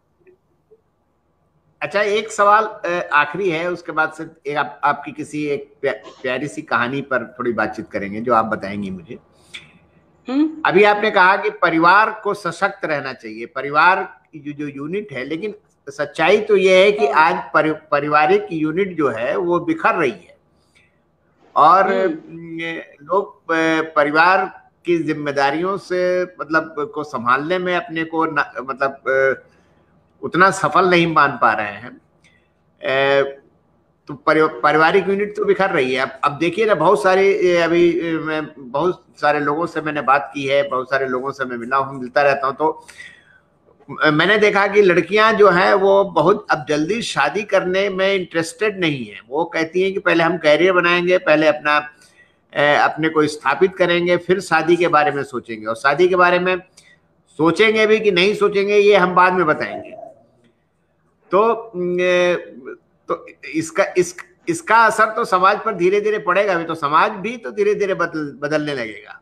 S1: अच्छा, एक सवाल आखिरी है, उसके बाद से एक आप, आपकी किसी एक प्या, प्यारी सी कहानी पर थोड़ी बातचीत करेंगे जो आप बताएंगी मुझे।
S2: हम्म
S1: अभी आपने कहा कि परिवार को सशक्त रहना चाहिए, परिवार की जो, जो यूनिट है, लेकिन सच्चाई तो यह है कि
S2: हाँ।
S1: आज परि, पारिवारिक यूनिट जो है वो बिखर रही है, और लोग परिवार की जिम्मेदारियों से मतलब को संभालने में अपने को न, मतलब उतना सफल नहीं मान पा रहे हैं। तो पारिवारिक यूनिट तो बिखर रही है। अब अब देखिए ना, बहुत सारे अभी मैं बहुत सारे लोगों से मैंने बात की है, बहुत सारे लोगों से मैं मिला हूँ, मिलता रहता हूँ, तो मैंने देखा कि लड़कियां जो हैं वो बहुत अब जल्दी शादी करने में इंटरेस्टेड नहीं है। वो कहती हैं कि पहले हम कैरियर बनाएंगे, पहले अपना अपने को स्थापित करेंगे, फिर शादी के बारे में सोचेंगे, और शादी के बारे में सोचेंगे भी कि नहीं सोचेंगे ये हम बाद में बताएंगे। तो तो इसका इस इसका असर तो समाज पर धीरे धीरे पड़ेगा भी, तो समाज भी तो धीरे धीरे बदल बदलने लगेगा।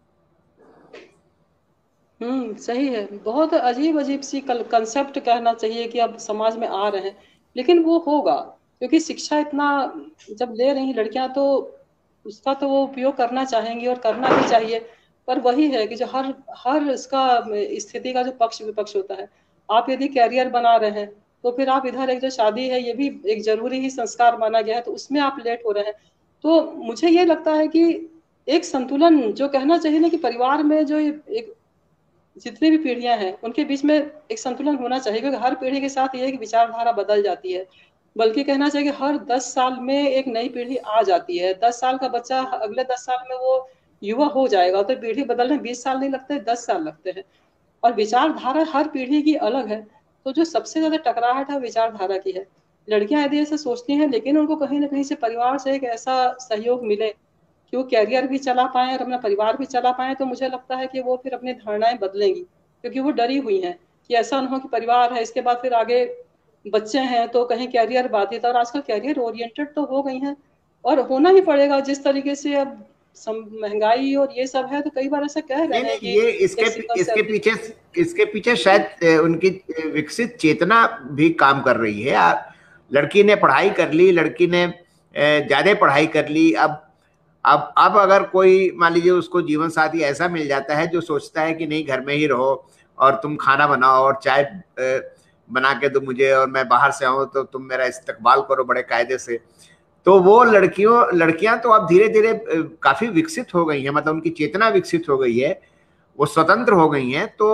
S2: हम्म सही है। बहुत अजीब अजीब सी कंसेप्ट कहना चाहिए कि अब समाज में आ रहे हैं, लेकिन वो होगा क्योंकि शिक्षा इतना जब ले रही लड़कियां, तो उसका तो वो उपयोग करना चाहेंगी और करना भी चाहिए। पर वही है कि जो हर हर इसका स्थिति का जो पक्ष विपक्ष होता है। आप यदि कैरियर बना रहे हैं तो फिर आप इधर एक जो शादी है, ये भी एक जरूरी ही संस्कार माना गया है, तो उसमें आप लेट हो रहे हैं। तो मुझे ये लगता है कि एक संतुलन जो कहना चाहिए ना, कि परिवार में जो एक जितनी भी पीढ़ियां हैं उनके बीच में एक संतुलन होना चाहिए, क्योंकि हर पीढ़ी के साथ ये है कि विचारधारा बदल जाती है। बल्कि कहना चाहिए कि हर दस साल में एक नई पीढ़ी आ जाती है। दस साल का बच्चा अगले दस साल में वो युवा हो जाएगा, तो पीढ़ी बदलने बीस साल नहीं लगते, दस साल लगते हैं। और विचारधारा हर पीढ़ी की अलग है। तो जो सबसे ज्यादा टकराहट है विचारधारा की है। लड़कियां यदि ऐसे सोचती हैं, लेकिन उनको कहीं ना कहीं से परिवार से एक ऐसा सहयोग मिले कि वो कैरियर भी चला पाए और अपना परिवार भी चला पाए, तो मुझे लगता है कि वो फिर अपनी धारणाएं बदलेंगी। क्योंकि वो डरी हुई हैं कि ऐसा ना हो कि परिवार है, इसके बाद फिर आगे बच्चे हैं तो कहीं कैरियर बाधित। और आजकल कैरियर ओरिएंटेड तो हो गई हैं, और होना ही पड़ेगा जिस तरीके से अब महंगाई और ये सब है। तो कई बार ऐसा कह रहे
S1: नहीं
S2: हैं
S1: नहीं,
S2: कि
S1: ये इसके
S2: एक सिंगल
S1: इसके
S2: सैलरी।
S1: पीछे इसके पीछे शायद उनकी विकसित चेतना भी काम कर रही है। आ, लड़की ने पढ़ाई कर ली, लड़की ने ज्यादा पढ़ाई कर ली, अब अब अब अगर कोई मान लीजिए उसको जीवन साथी ऐसा मिल जाता है जो सोचता है कि नहीं घर में ही रहो और तुम खाना बनाओ और चाय बना के दो मुझे, और मैं बाहर से आऊं तो तुम मेरा इस्तकबाल करो बड़े कायदे से, तो वो लड़कियों लड़कियां तो अब धीरे धीरे काफी विकसित हो गई हैं, मतलब उनकी चेतना विकसित हो गई है, वो स्वतंत्र हो गई हैं। तो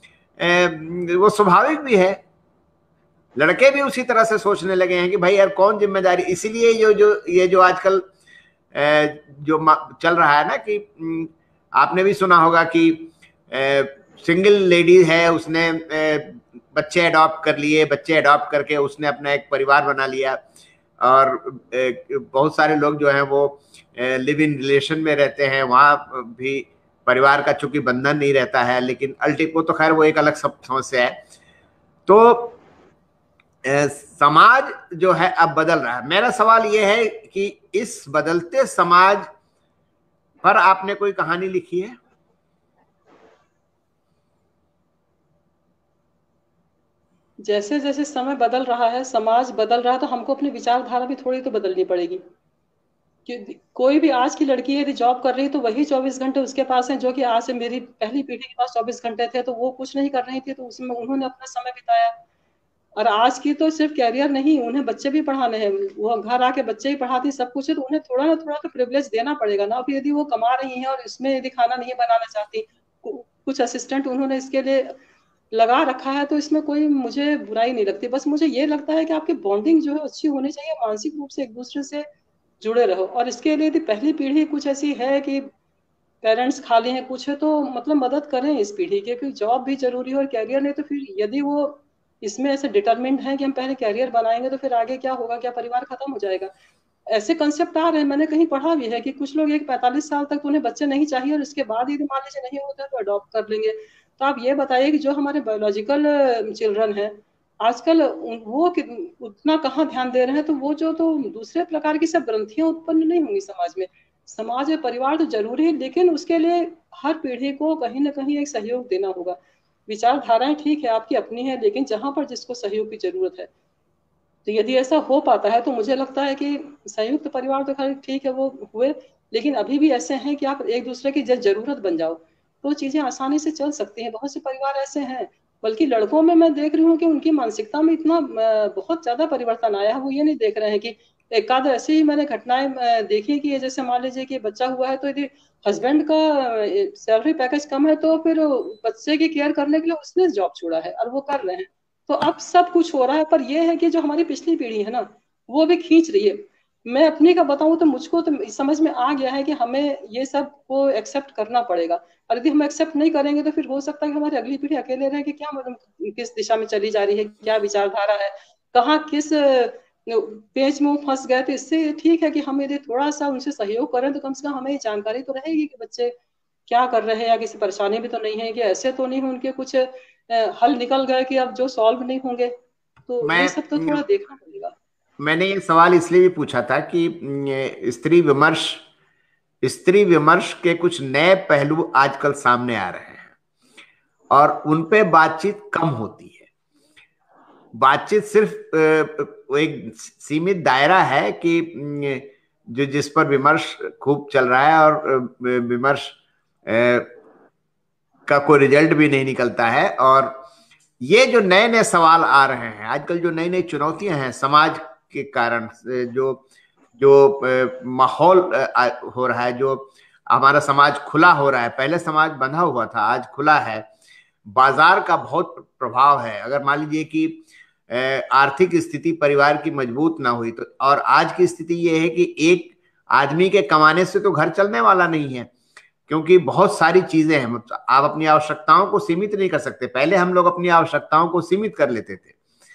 S1: वो स्वाभाविक भी है, लड़के भी उसी तरह से सोचने लगे हैं कि भाई यार कौन जिम्मेदारी। इसीलिए जो जो ये जो आजकल जो चल रहा है ना, कि आपने भी सुना होगा कि सिंगल लेडी है, उसने बच्चे अडॉप्ट कर लिए, बच्चे अडॉप्ट करके उसने अपना एक परिवार बना लिया, और बहुत सारे लोग जो हैं वो लिव इन रिलेशन में रहते हैं, वहाँ भी परिवार का चूंकि बंधन नहीं रहता है, लेकिन अल्टीमेट वो तो खैर वो एक अलग सब समस्या है। तो समाज जो है अब बदल रहा है। मेरा सवाल यह है कि इस बदलते समाज पर आपने कोई कहानी लिखी है?
S2: जैसे जैसे समय बदल रहा है, समाज बदल रहा है, तो हमको अपनी विचारधारा भी थोड़ी तो बदलनी पड़ेगी। कि कोई भी आज की लड़की यदि जॉब कर रही है तो वही चौबीस घंटे उसके पास है, जो कि आज से मेरी पहली पीढ़ी के पास चौबीस घंटे थे, तो वो कुछ नहीं कर रही थी, तो उसमें उन्होंने अपना समय बिताया। और आज की तो सिर्फ कैरियर नहीं, उन्हें बच्चे भी पढ़ाने हैं, वो घर आके बच्चे ही पढ़ाती, सब कुछ है, तो उन्हें थोड़ा ना थोड़ा तो प्रिविलेज देना पड़ेगा ना। अब यदि वो कमा रही हैं और इसमें यदि खाना नहीं बनाना चाहती, कुछ असिस्टेंट उन्होंने इसके लिए लगा रखा है, तो इसमें कोई मुझे बुराई नहीं लगती। बस मुझे ये लगता है कि आपकी बॉन्डिंग जो है अच्छी होनी चाहिए, मानसिक रूप से एक दूसरे से जुड़े रहो। और इसके लिए यदि पहली पीढ़ी कुछ ऐसी है कि पेरेंट्स खाली हैं कुछ है, तो मतलब मदद करें इस पीढ़ी के, क्योंकि जॉब भी जरूरी है और कैरियर नहीं। तो फिर यदि वो इसमें ऐसे डिटरमिन्ड है कि हम पहले कैरियर बनाएंगे, तो फिर आगे क्या होगा, क्या परिवार खत्म हो जाएगा। ऐसे कंसेप्ट आ रहे हैं, मैंने कहीं पढ़ा भी है कि कुछ लोग एक पैंतालीस साल तक तो उन्हें बच्चे नहीं चाहिए, और इसके बाद यदि मान लीजिए नहीं होता तो अडॉप्ट कर लेंगे। तो आप ये बताइए कि जो हमारे बायोलॉजिकल चिल्ड्रन है आजकल, वो उतना कहाँ ध्यान दे रहे हैं। तो वो जो तो दूसरे प्रकार की सब ग्रंथियां उत्पन्न नहीं होंगी समाज में। समाज में परिवार तो जरूरी है, लेकिन उसके लिए हर पीढ़ी को कहीं ना कहीं एक सहयोग देना होगा। विचारधाराएं ठीक है आपकी अपनी है, लेकिन जहां पर जिसको सहयोग की जरूरत है, तो यदि ऐसा हो पाता है तो मुझे लगता है कि संयुक्त परिवार तो खैर ठीक है वो हुए, लेकिन अभी भी ऐसे हैं कि आप एक दूसरे की जब जरूरत बन जाओ तो चीजें आसानी से चल सकती हैं। बहुत से परिवार ऐसे हैं, बल्कि लड़कों में मैं देख रही हूँ कि उनकी मानसिकता में इतना बहुत ज्यादा परिवर्तन आया है। वो ये नहीं देख रहे हैं कि एक आध ऐसे ही मैंने घटनाएं देखी कि जैसे मान लीजिए कि बच्चा हुआ है, तो यदि हस्बैंड का सैलरी पैकेज कम है तो फिर बच्चे की केयर करने के लिए उसने जॉब छोड़ा है और वो कर रहे हैं। तो अब सब कुछ हो रहा है, पर यह है कि जो हमारी पिछली पीढ़ी है ना, वो भी खींच रही है। मैं अपनी का बताऊं तो मुझको तो समझ में आ गया है कि हमें ये सब को एक्सेप्ट करना पड़ेगा। और यदि हम एक्सेप्ट नहीं करेंगे तो फिर हो सकता है कि हमारी अगली पीढ़ी अकेले रहे कि क्या मतलब किस दिशा में चली जा रही है, क्या विचारधारा है, कहाँ किस पेज में फंस गए। तो इससे ठीक है कि हम यदि थोड़ा सा उनसे सहयोग करें तो कम से कम हमें जानकारी तो रहेगी कि बच्चे क्या कर रहे हैं, या किसी परेशानी भी तो नहीं है, कि ऐसे तो नहीं उनके कुछ हल निकल गए कि अब जो सॉल्व नहीं होंगे। तो ये सब तो
S1: मैं
S2: थोड़ा देखना पड़ेगा।
S1: मैंने ये सवाल इसलिए भी पूछा था कि स्त्री विमर्श स्त्री विमर्श के कुछ नए पहलू आजकल सामने आ रहे हैं और उन पे बातचीत कम होती है। बातचीत सिर्फ एक सीमित दायरा है कि जो जिस पर विमर्श खूब चल रहा है और विमर्श का कोई रिजल्ट भी नहीं निकलता है। और ये जो नए नए सवाल आ रहे हैं आजकल, जो नई नई चुनौतियां हैं समाज के कारण, जो जो माहौल हो रहा है, जो हमारा समाज खुला हो रहा है, पहले समाज बंधा हुआ था आज खुला है, बाजार का बहुत प्रभाव है। अगर मान लीजिए कि आर्थिक स्थिति परिवार की मजबूत ना हुई तो, और आज की स्थिति यह है कि एक आदमी के कमाने से तो घर चलने वाला नहीं है, क्योंकि बहुत सारी चीजें हैं। आप अपनी आवश्यकताओं को सीमित नहीं कर सकते। पहले हम लोग अपनी आवश्यकताओं को सीमित कर लेते थे।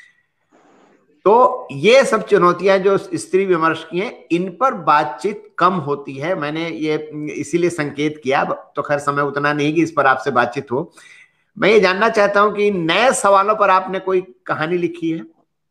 S1: तो ये सब चुनौतियां जो स्त्री विमर्श की हैं, इन पर बातचीत कम होती है। मैंने ये इसीलिए संकेत किया। तो खैर समय उतना नहीं कि इस पर आपसे बातचीत हो। मैं ये जानना चाहता हूं कि नए सवालों पर आपने कोई कहानी लिखी है?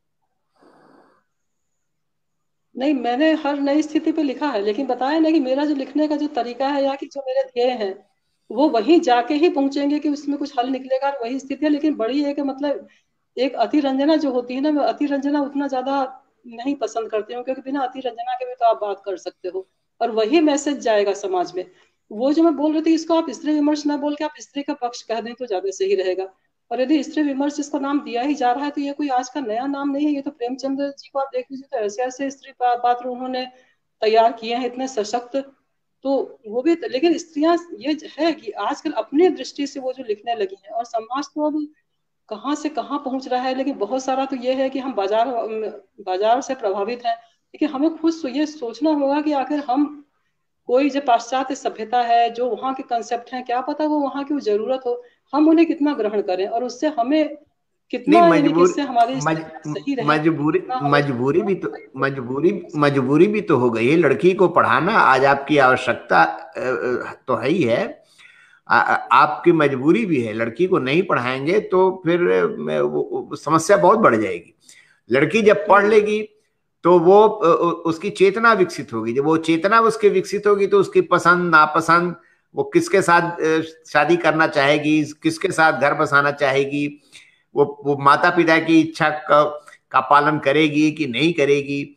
S2: नहीं, मैंने हर नई स्थिति पे लिखा है, लेकिन बताया ना कि मेरा जो लिखने का जो तरीका है या कि जो मेरे ध्येय हैं वो वहीं जाके ही पहुंचेंगे कि उसमें कुछ हल निकलेगा, और वही स्थिति है। लेकिन बड़ी है कि मतलब एक अतिरंजना जो होती है ना, मैं अतिरंजना उतना ज्यादा नहीं पसंद करती हूँ, क्योंकि बिना अतिरंजना के भी तो आप बात कर सकते हो और वही मैसेज जाएगा समाज में। वो जो मैं बोल रही थी, इसको आप स्त्री विमर्श ना बोल के आप स्त्री का पक्ष कह दें तो ज्यादा सही रहेगा। और यदि स्त्री विमर्श इसका नाम दिया ही जा रहा है तो ये कोई आज का नया नाम नहीं है। ये तो प्रेमचंद जी को आप देख लीजिए, तो ऐसे ऐसे स्त्री पात्र उन्होंने तैयार किए हैं, इतने सशक्त। तो वो भी, लेकिन स्त्रियां ये है कि आजकल अपनी दृष्टि से वो जो लिखने लगी हैं, और समाज तो अब कहाँ से कहाँ पहुंच रहा है। लेकिन बहुत सारा तो ये है कि हम बाजार बाजार से प्रभावित हैं, लेकिन हमें खुद ये सोचना होगा कि आखिर हम, कोई जो पाश्चात्य सभ्यता है, जो वहाँ के कंसेप्ट हैं, क्या पता वो वहाँ की जरूरत हो, हम उन्हें कितना ग्रहण करें और उससे हमें
S1: नहीं,
S2: कितना, यानी कि
S1: मजबूर
S2: इससे हमारी
S1: मज,
S2: सही रहे,
S1: मजबूरी
S2: कितना हमें
S1: मजबूरी भी तो मजबूरी मजबूरी भी तो हो गई है लड़की को पढ़ाना। आज आपकी आवश्यकता तो है ही है, आ, आपकी मजबूरी भी है। लड़की को नहीं पढ़ाएंगे तो फिर वो समस्या बहुत बढ़ जाएगी। लड़की जब पढ़ लेगी तो वो उसकी चेतना विकसित होगी। जब वो चेतना उसके विकसित होगी तो उसकी पसंद नापसंद, वो किसके साथ शादी करना चाहेगी, किसके साथ घर बसाना चाहेगी, वो वो माता पिता की इच्छा का, का पालन करेगी कि नहीं करेगी,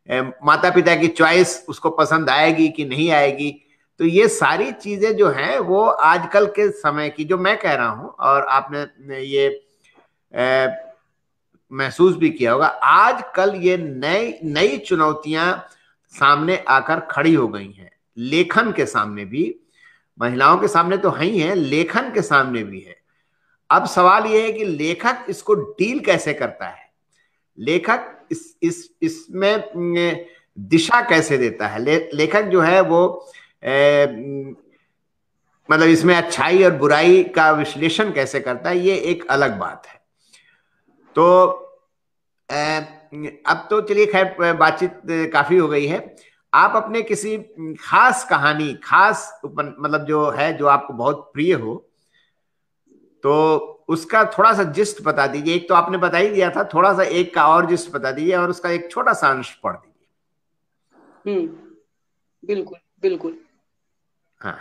S1: माता पिता की चॉइस उसको पसंद आएगी कि नहीं आएगी। तो ये सारी चीजें जो हैं वो आजकल के समय की, जो मैं कह रहा हूं और आपने ये ए, महसूस भी किया होगा, आजकल ये नई नई चुनौतियां सामने आकर खड़ी हो गई हैं। लेखन के सामने भी, महिलाओं के सामने तो है ही है, लेखन के सामने भी है। अब सवाल यह है कि लेखक इसको डील कैसे करता है, लेखक इस इस इसमें दिशा कैसे देता है। ले, लेखक जो है वो ए, मतलब इसमें अच्छाई और बुराई का विश्लेषण कैसे करता है, ये एक अलग बात है। तो ए, अब तो चलिए खैर बातचीत काफी हो गई है। आप अपने किसी खास कहानी, खास मतलब जो है जो आपको बहुत प्रिय हो, तो उसका थोड़ा सा जिस्ट बता दीजिए। एक तो आपने बता ही दिया था, थोड़ा सा एक का और जिस्ट बता दीजिए और उसका एक छोटा सा अंश पढ़ दीजिए।
S2: हम्म, बिल्कुल बिल्कुल।
S1: हाँ,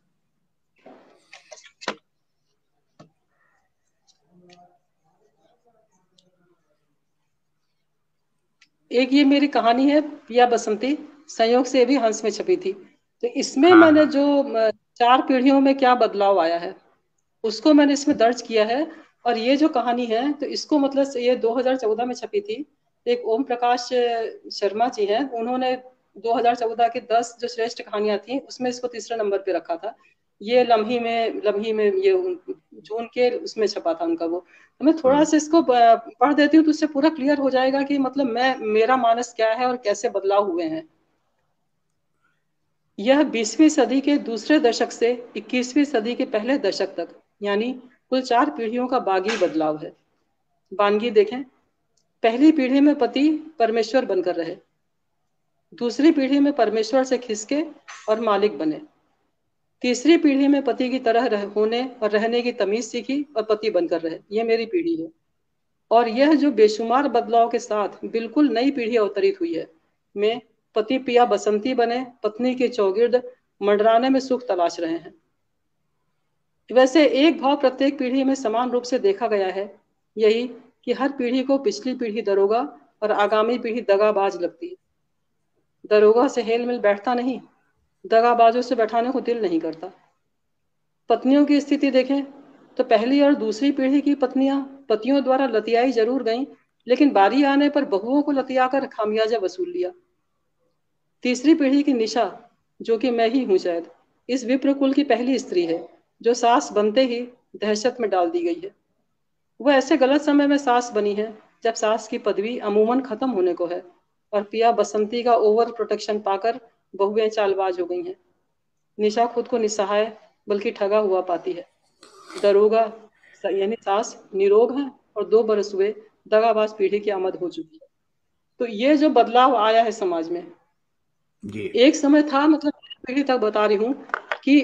S2: एक ये मेरी कहानी है पिया बसंती, संयोग से भी हंस में छपी थी। तो इसमें
S1: हाँ,
S2: मैंने
S1: हाँ,
S2: जो चार पीढ़ियों में क्या बदलाव आया है उसको मैंने इसमें दर्ज किया है। और ये जो कहानी है तो इसको मतलब ये दो हज़ार चौदह में छपी थी। एक ओम प्रकाश शर्मा जी हैं, उन्होंने दो हज़ार चौदह की दस जो श्रेष्ठ कहानियां थी उसमें इसको तीसरे नंबर पे रखा था। ये लम्ही में लम्ही में ये जून के उसमें छपा था उनका वो। तो मैं थोड़ा सा इसको पढ़ देती हूँ तो उससे पूरा क्लियर हो जाएगा कि मतलब मैं मेरा मानस क्या है और कैसे बदलाव हुए हैं। यह बीसवीं सदी के दूसरे दशक से इक्कीसवीं सदी के पहले दशक तक यानी कुल चार पीढ़ियों का बागी बदलाव है। बानगी देखें। पहली पीढ़ी में पति परमेश्वर बनकर रहे, दूसरी पीढ़ी में परमेश्वर से खिसके और मालिक बने, तीसरी पीढ़ी में पति की तरह रह, होने और रहने की तमीज सीखी और पति बनकर रहे। ये मेरी पीढ़ी है। और यह जो बेशुमार बदलाव के साथ बिल्कुल नई पीढ़ी अवतरित हुई है, में पति पिया बसंती बने पत्नी के चौगिर्द मंडराने में सुख तलाश रहे हैं। वैसे एक भाव प्रत्येक पीढ़ी में समान रूप से देखा गया है, यही कि हर पीढ़ी को पिछली पीढ़ी दरोगा और आगामी पीढ़ी दगाबाज लगती है। दरोगा से हेल मिल बैठता नहीं, दगाबाजों से बैठाने को दिल नहीं करता। पत्नियों की स्थिति देखें तो पहली और दूसरी पीढ़ी की पत्नियां पतियों द्वारा लतियाई जरूर गईं, लेकिन बारी आने पर बहुओं को लतियाकर खामियाजा वसूल लिया। तीसरी पीढ़ी की निशा, जो कि मैं ही हूं शायद, इस विप्र कुल की पहली स्त्री है जो सास बनते ही दहशत में डाल दी गई है। वह ऐसे गलत समय में सास बनी है जब सास की पदवी अमूमन खत्म होने को है और पिया बसंती का ओवर प्रोटेक्शन पाकर बहुएं चालबाज हो गई हैं। निशा खुद को निस्सहाय बल्कि ठगा हुआ पाती है। दरोगा यानी सास निरोग है और दो बरस हुए दगाबाज पीढ़ी की आमद हो चुकी है। तो ये जो बदलाव आया है समाज में,
S1: जी।
S2: एक समय था, मतलब पीढ़ी तक बता रही हूँ कि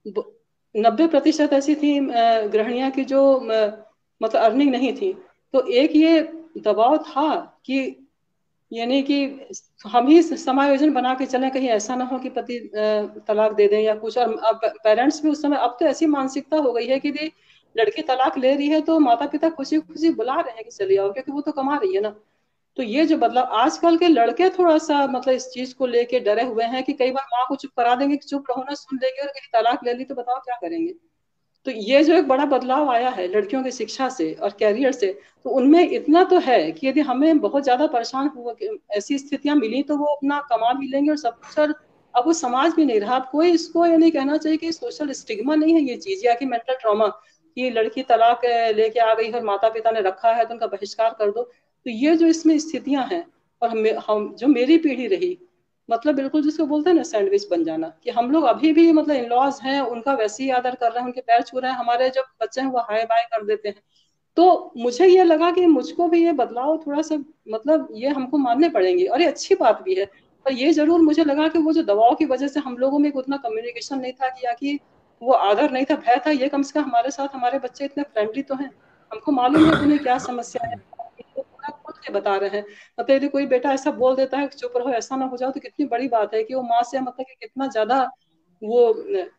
S2: नब्बे प्रतिशत ऐसी थी गृहिणियां की जो मतलब अर्निंग नहीं थी। तो एक ये दबाव था कि यानी कि हम ही समायोजन बना के चले, कहीं ऐसा ना हो कि पति तलाक दे दें या कुछ। और अब पेरेंट्स भी उस समय, अब तो ऐसी मानसिकता हो गई है कि लड़की तलाक ले रही है तो माता पिता खुशी खुशी बुला रहे हैं कि चले आओ, क्योंकि वो तो कमा रही है ना। तो ये जो बदलाव, आजकल के लड़के थोड़ा सा मतलब इस चीज को लेके डरे हुए हैं कि कई बार माँ को चुप करा देंगे कि चुप रहो ना, सुन लेंगे, और कहीं तलाक ले ली तो बताओ क्या करेंगे। तो ये जो एक बड़ा बदलाव आया है लड़कियों की शिक्षा से और कैरियर से, तो उनमें इतना तो है कि यदि हमें बहुत ज्यादा परेशान हुआ, ऐसी स्थितियां मिली, तो वो अपना कमा भी लेंगे और सब कुछ। और अब वो समाज भी नहीं रहा। अब कोई इसको ये नहीं कहना चाहिए कि सोशल स्टिग्मा नहीं है ये चीज, या कि मेंटल ट्रॉमा कि लड़की तलाक लेके आ गई और माता पिता ने रखा है तो उनका बहिष्कार कर दो। तो ये जो इसमें स्थितियां हैं, और हम, हम जो मेरी पीढ़ी रही, मतलब बिल्कुल जिसको बोलते हैं ना सैंडविच बन जाना, कि हम लोग अभी भी मतलब इन लॉज हैं उनका वैसे ही आदर कर रहे हैं, उनके पैर छू रहे हैं, हमारे जब बच्चे हैं वो हाय बाय कर देते हैं। तो मुझे ये लगा कि मुझको भी ये बदलाव थोड़ा सा मतलब ये हमको मानने पड़ेंगे, और ये अच्छी बात भी है। पर ये जरूर मुझे लगा कि वो जो दबाव की वजह से हम लोगों में उतना कम्युनिकेशन नहीं था, कि या कि वो आदर नहीं था, भय था, ये कम से कम हमारे साथ हमारे बच्चे इतने फ्रेंडली तो हैं, हमको मालूम है उन्हें क्या समस्या है, खुद के बता रहे हैं। मतलब यदि कोई बेटा ऐसा बोल देता है चुप रहो, ऐसा ना हो जाओ, तो कितनी बड़ी बात है कि वो माँ से मतलब कि कितना ज्यादा वो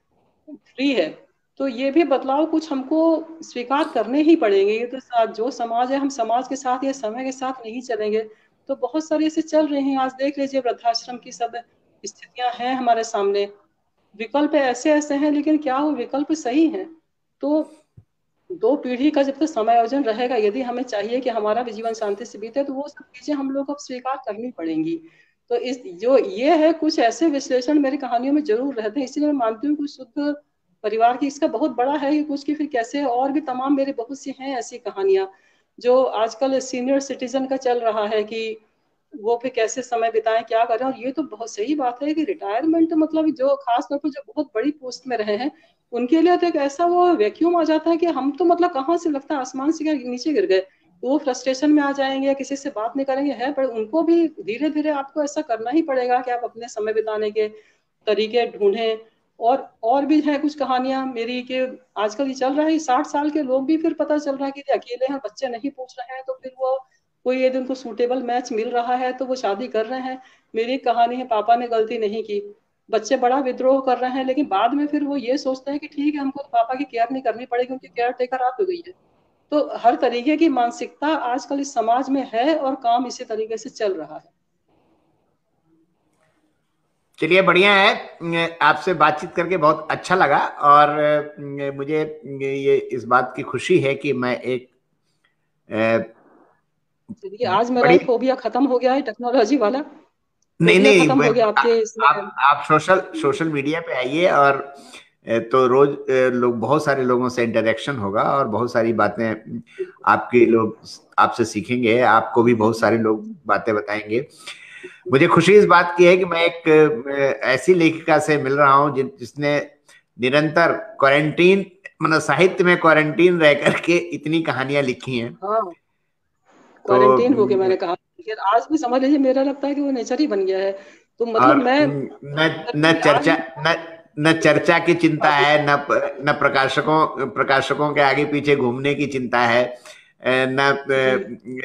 S2: फ्री है। तो ये भी बदलाव कुछ हमको स्वीकार करने ही पड़ेंगे। ये तो जो समाज है, हम समाज के साथ या समय के साथ नहीं चलेंगे तो बहुत सारे ऐसे चल रहे हैं। आज देख लीजिए वृद्धाश्रम की सब स्थितियां हैं हमारे सामने, विकल्प ऐसे ऐसे हैं, लेकिन क्या वो विकल्प सही है? तो दो पीढ़ी का जब तक समायोजन रहेगा, यदि हमें चाहिए कि हमारा भी जीवन शांति से बीते, तो वो सब चीजें हम लोग को अब स्वीकार करनी पड़ेंगी। तो इस जो ये है, कुछ ऐसे विश्लेषण मेरी कहानियों में जरूर रहते हैं, इसलिए मैं मानती हूँ कि शुद्ध परिवार की इसका बहुत बड़ा है कि कुछ की फिर कैसे, और भी तमाम मेरे बहुत सी हैं ऐसी कहानियां जो आजकल सीनियर सिटीजन का चल रहा है कि वो फिर कैसे समय बिताएं, क्या करें। और ये तो बहुत सही बात है कि रिटायरमेंट मतलब जो खास तौर पर जो बहुत बड़ी पोस्ट में रहे हैं उनके लिए तो एक ऐसा वो वैक्यूम आ जाता है कि हम तो मतलब कहाँ से लगता है आसमान से नीचे गिर गए, वो फ्रस्ट्रेशन में आ जाएंगे या किसी से बात नहीं करेंगे है। पर उनको भी धीरे धीरे आपको ऐसा करना ही पड़ेगा कि आप अपने समय बिताने के तरीके ढूंढें। और और भी है कुछ कहानियां मेरी कि आजकल ये चल रहा है, साठ साल के लोग भी फिर पता चल रहा है कि अकेले हैं, बच्चे नहीं पूछ रहे हैं, तो फिर वो कोई यदि उनको सूटेबल मैच मिल रहा है तो वो शादी कर रहे हैं। मेरी एक कहानी है, पापा ने गलती नहीं की, बच्चे बड़ा विद्रोह कर रहे हैं, लेकिन बाद में फिर वो ये सोचते हैं कि ठीक है हमको तो पापा की केयर नहीं करनी पड़ेगी, उनकी केयर टेकर आप हो गई है। तो हर तरीके की मानसिकता आजकल इस समाज में है और काम इसी तरीके से चल रहा है।
S1: चलिए बढ़िया है, आपसे बातचीत करके बहुत अच्छा लगा। और मुझे ये इस बात की खुशी है कि मैं एक
S2: चलिए आज मेरा
S1: बड़ी,
S2: फोबिया खत्म हो गया है, टेक्नोलॉजी वाला
S1: नहीं
S2: फोबिया
S1: नहीं
S2: खत्म हो
S1: आ,
S2: गया आपके इसमें।
S1: आप आप सोशल सोशल मीडिया पे आइए, और तो रोज लोग, बहुत सारे लोगों से इंटरेक्शन होगा और बहुत सारी बातें आपके लोग आपसे सीखेंगे, आपको भी बहुत सारे लोग बातें बताएंगे। मुझे खुशी इस बात की है कि मैं एक ऐसी लेखिका से मिल रहा हूं जिसने निरंतर क्वारंटीन, मतलब साहित्य में क्वारंटीन रह करके इतनी कहानियां लिखी हैं।
S2: हाँ,
S1: तो
S2: क्वारंटीन हो गया मैंने कहा, लेकिन आज भी समझ लीजिए मेरा लगता है कि वो नेचर ही बन गया है। तो मतलब
S1: और
S2: मैं
S1: न न
S2: आज
S1: चर्चा न न चर्चा की चिंता
S2: हाँ,
S1: है, न न प्रकाशकों प्रकाशकों के आगे पीछे घूमने की चिंता है, न
S2: जी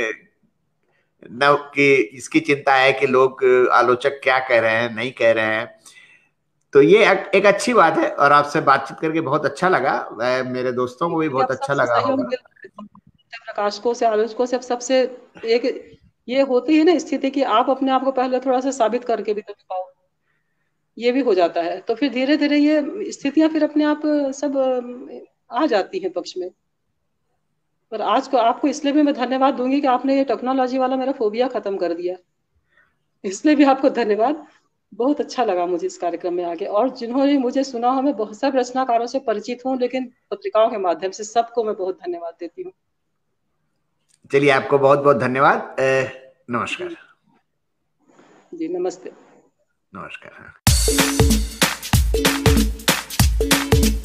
S1: न कि इसकी चिंता है कि लोग आलोचक क्या कह रहे हैं, नहीं कह रहे हैं। तो ये एक अच्छी बात है, और आपसे बातचीत करके बहुत अच्छा लगा, मेरे दोस्तों को भी
S2: जी,
S1: बहुत
S2: आप
S1: अच्छा
S2: सबसे
S1: लगा
S2: सहयोग
S1: होगा।
S2: मिल रहा है, प्रकाशकों से, आलोचकों से, अब सबसे एक ये होती है ना स्थिति कि आप अपने आप को पहले थोड़ा सा साबित करके भी तो दिखाओ, ये भी हो जाता है। तो फिर धीरे धीरे ये स्थितियां फिर अपने आप सब आ जाती हैं पक्ष में। पर आज को आपको इसलिए भी मैं धन्यवाद दूंगी कि आपने ये टेक्नोलॉजी वाला मेरा फोबिया खत्म कर दिया, इसलिए भी आपको धन्यवाद। बहुत अच्छा लगा मुझे इस कार्यक्रम में आके, और जिन्होंने मुझे सुना हो, मैं बहुत सब रचनाकारों से परिचित हूँ, लेकिन पत्रिकाओं के माध्यम से सबको मैं बहुत धन्यवाद देती हूँ।
S1: चलिए, आपको बहुत बहुत धन्यवाद। नमस्कार।
S2: जी जी, नमस्ते।
S1: नमस्कार।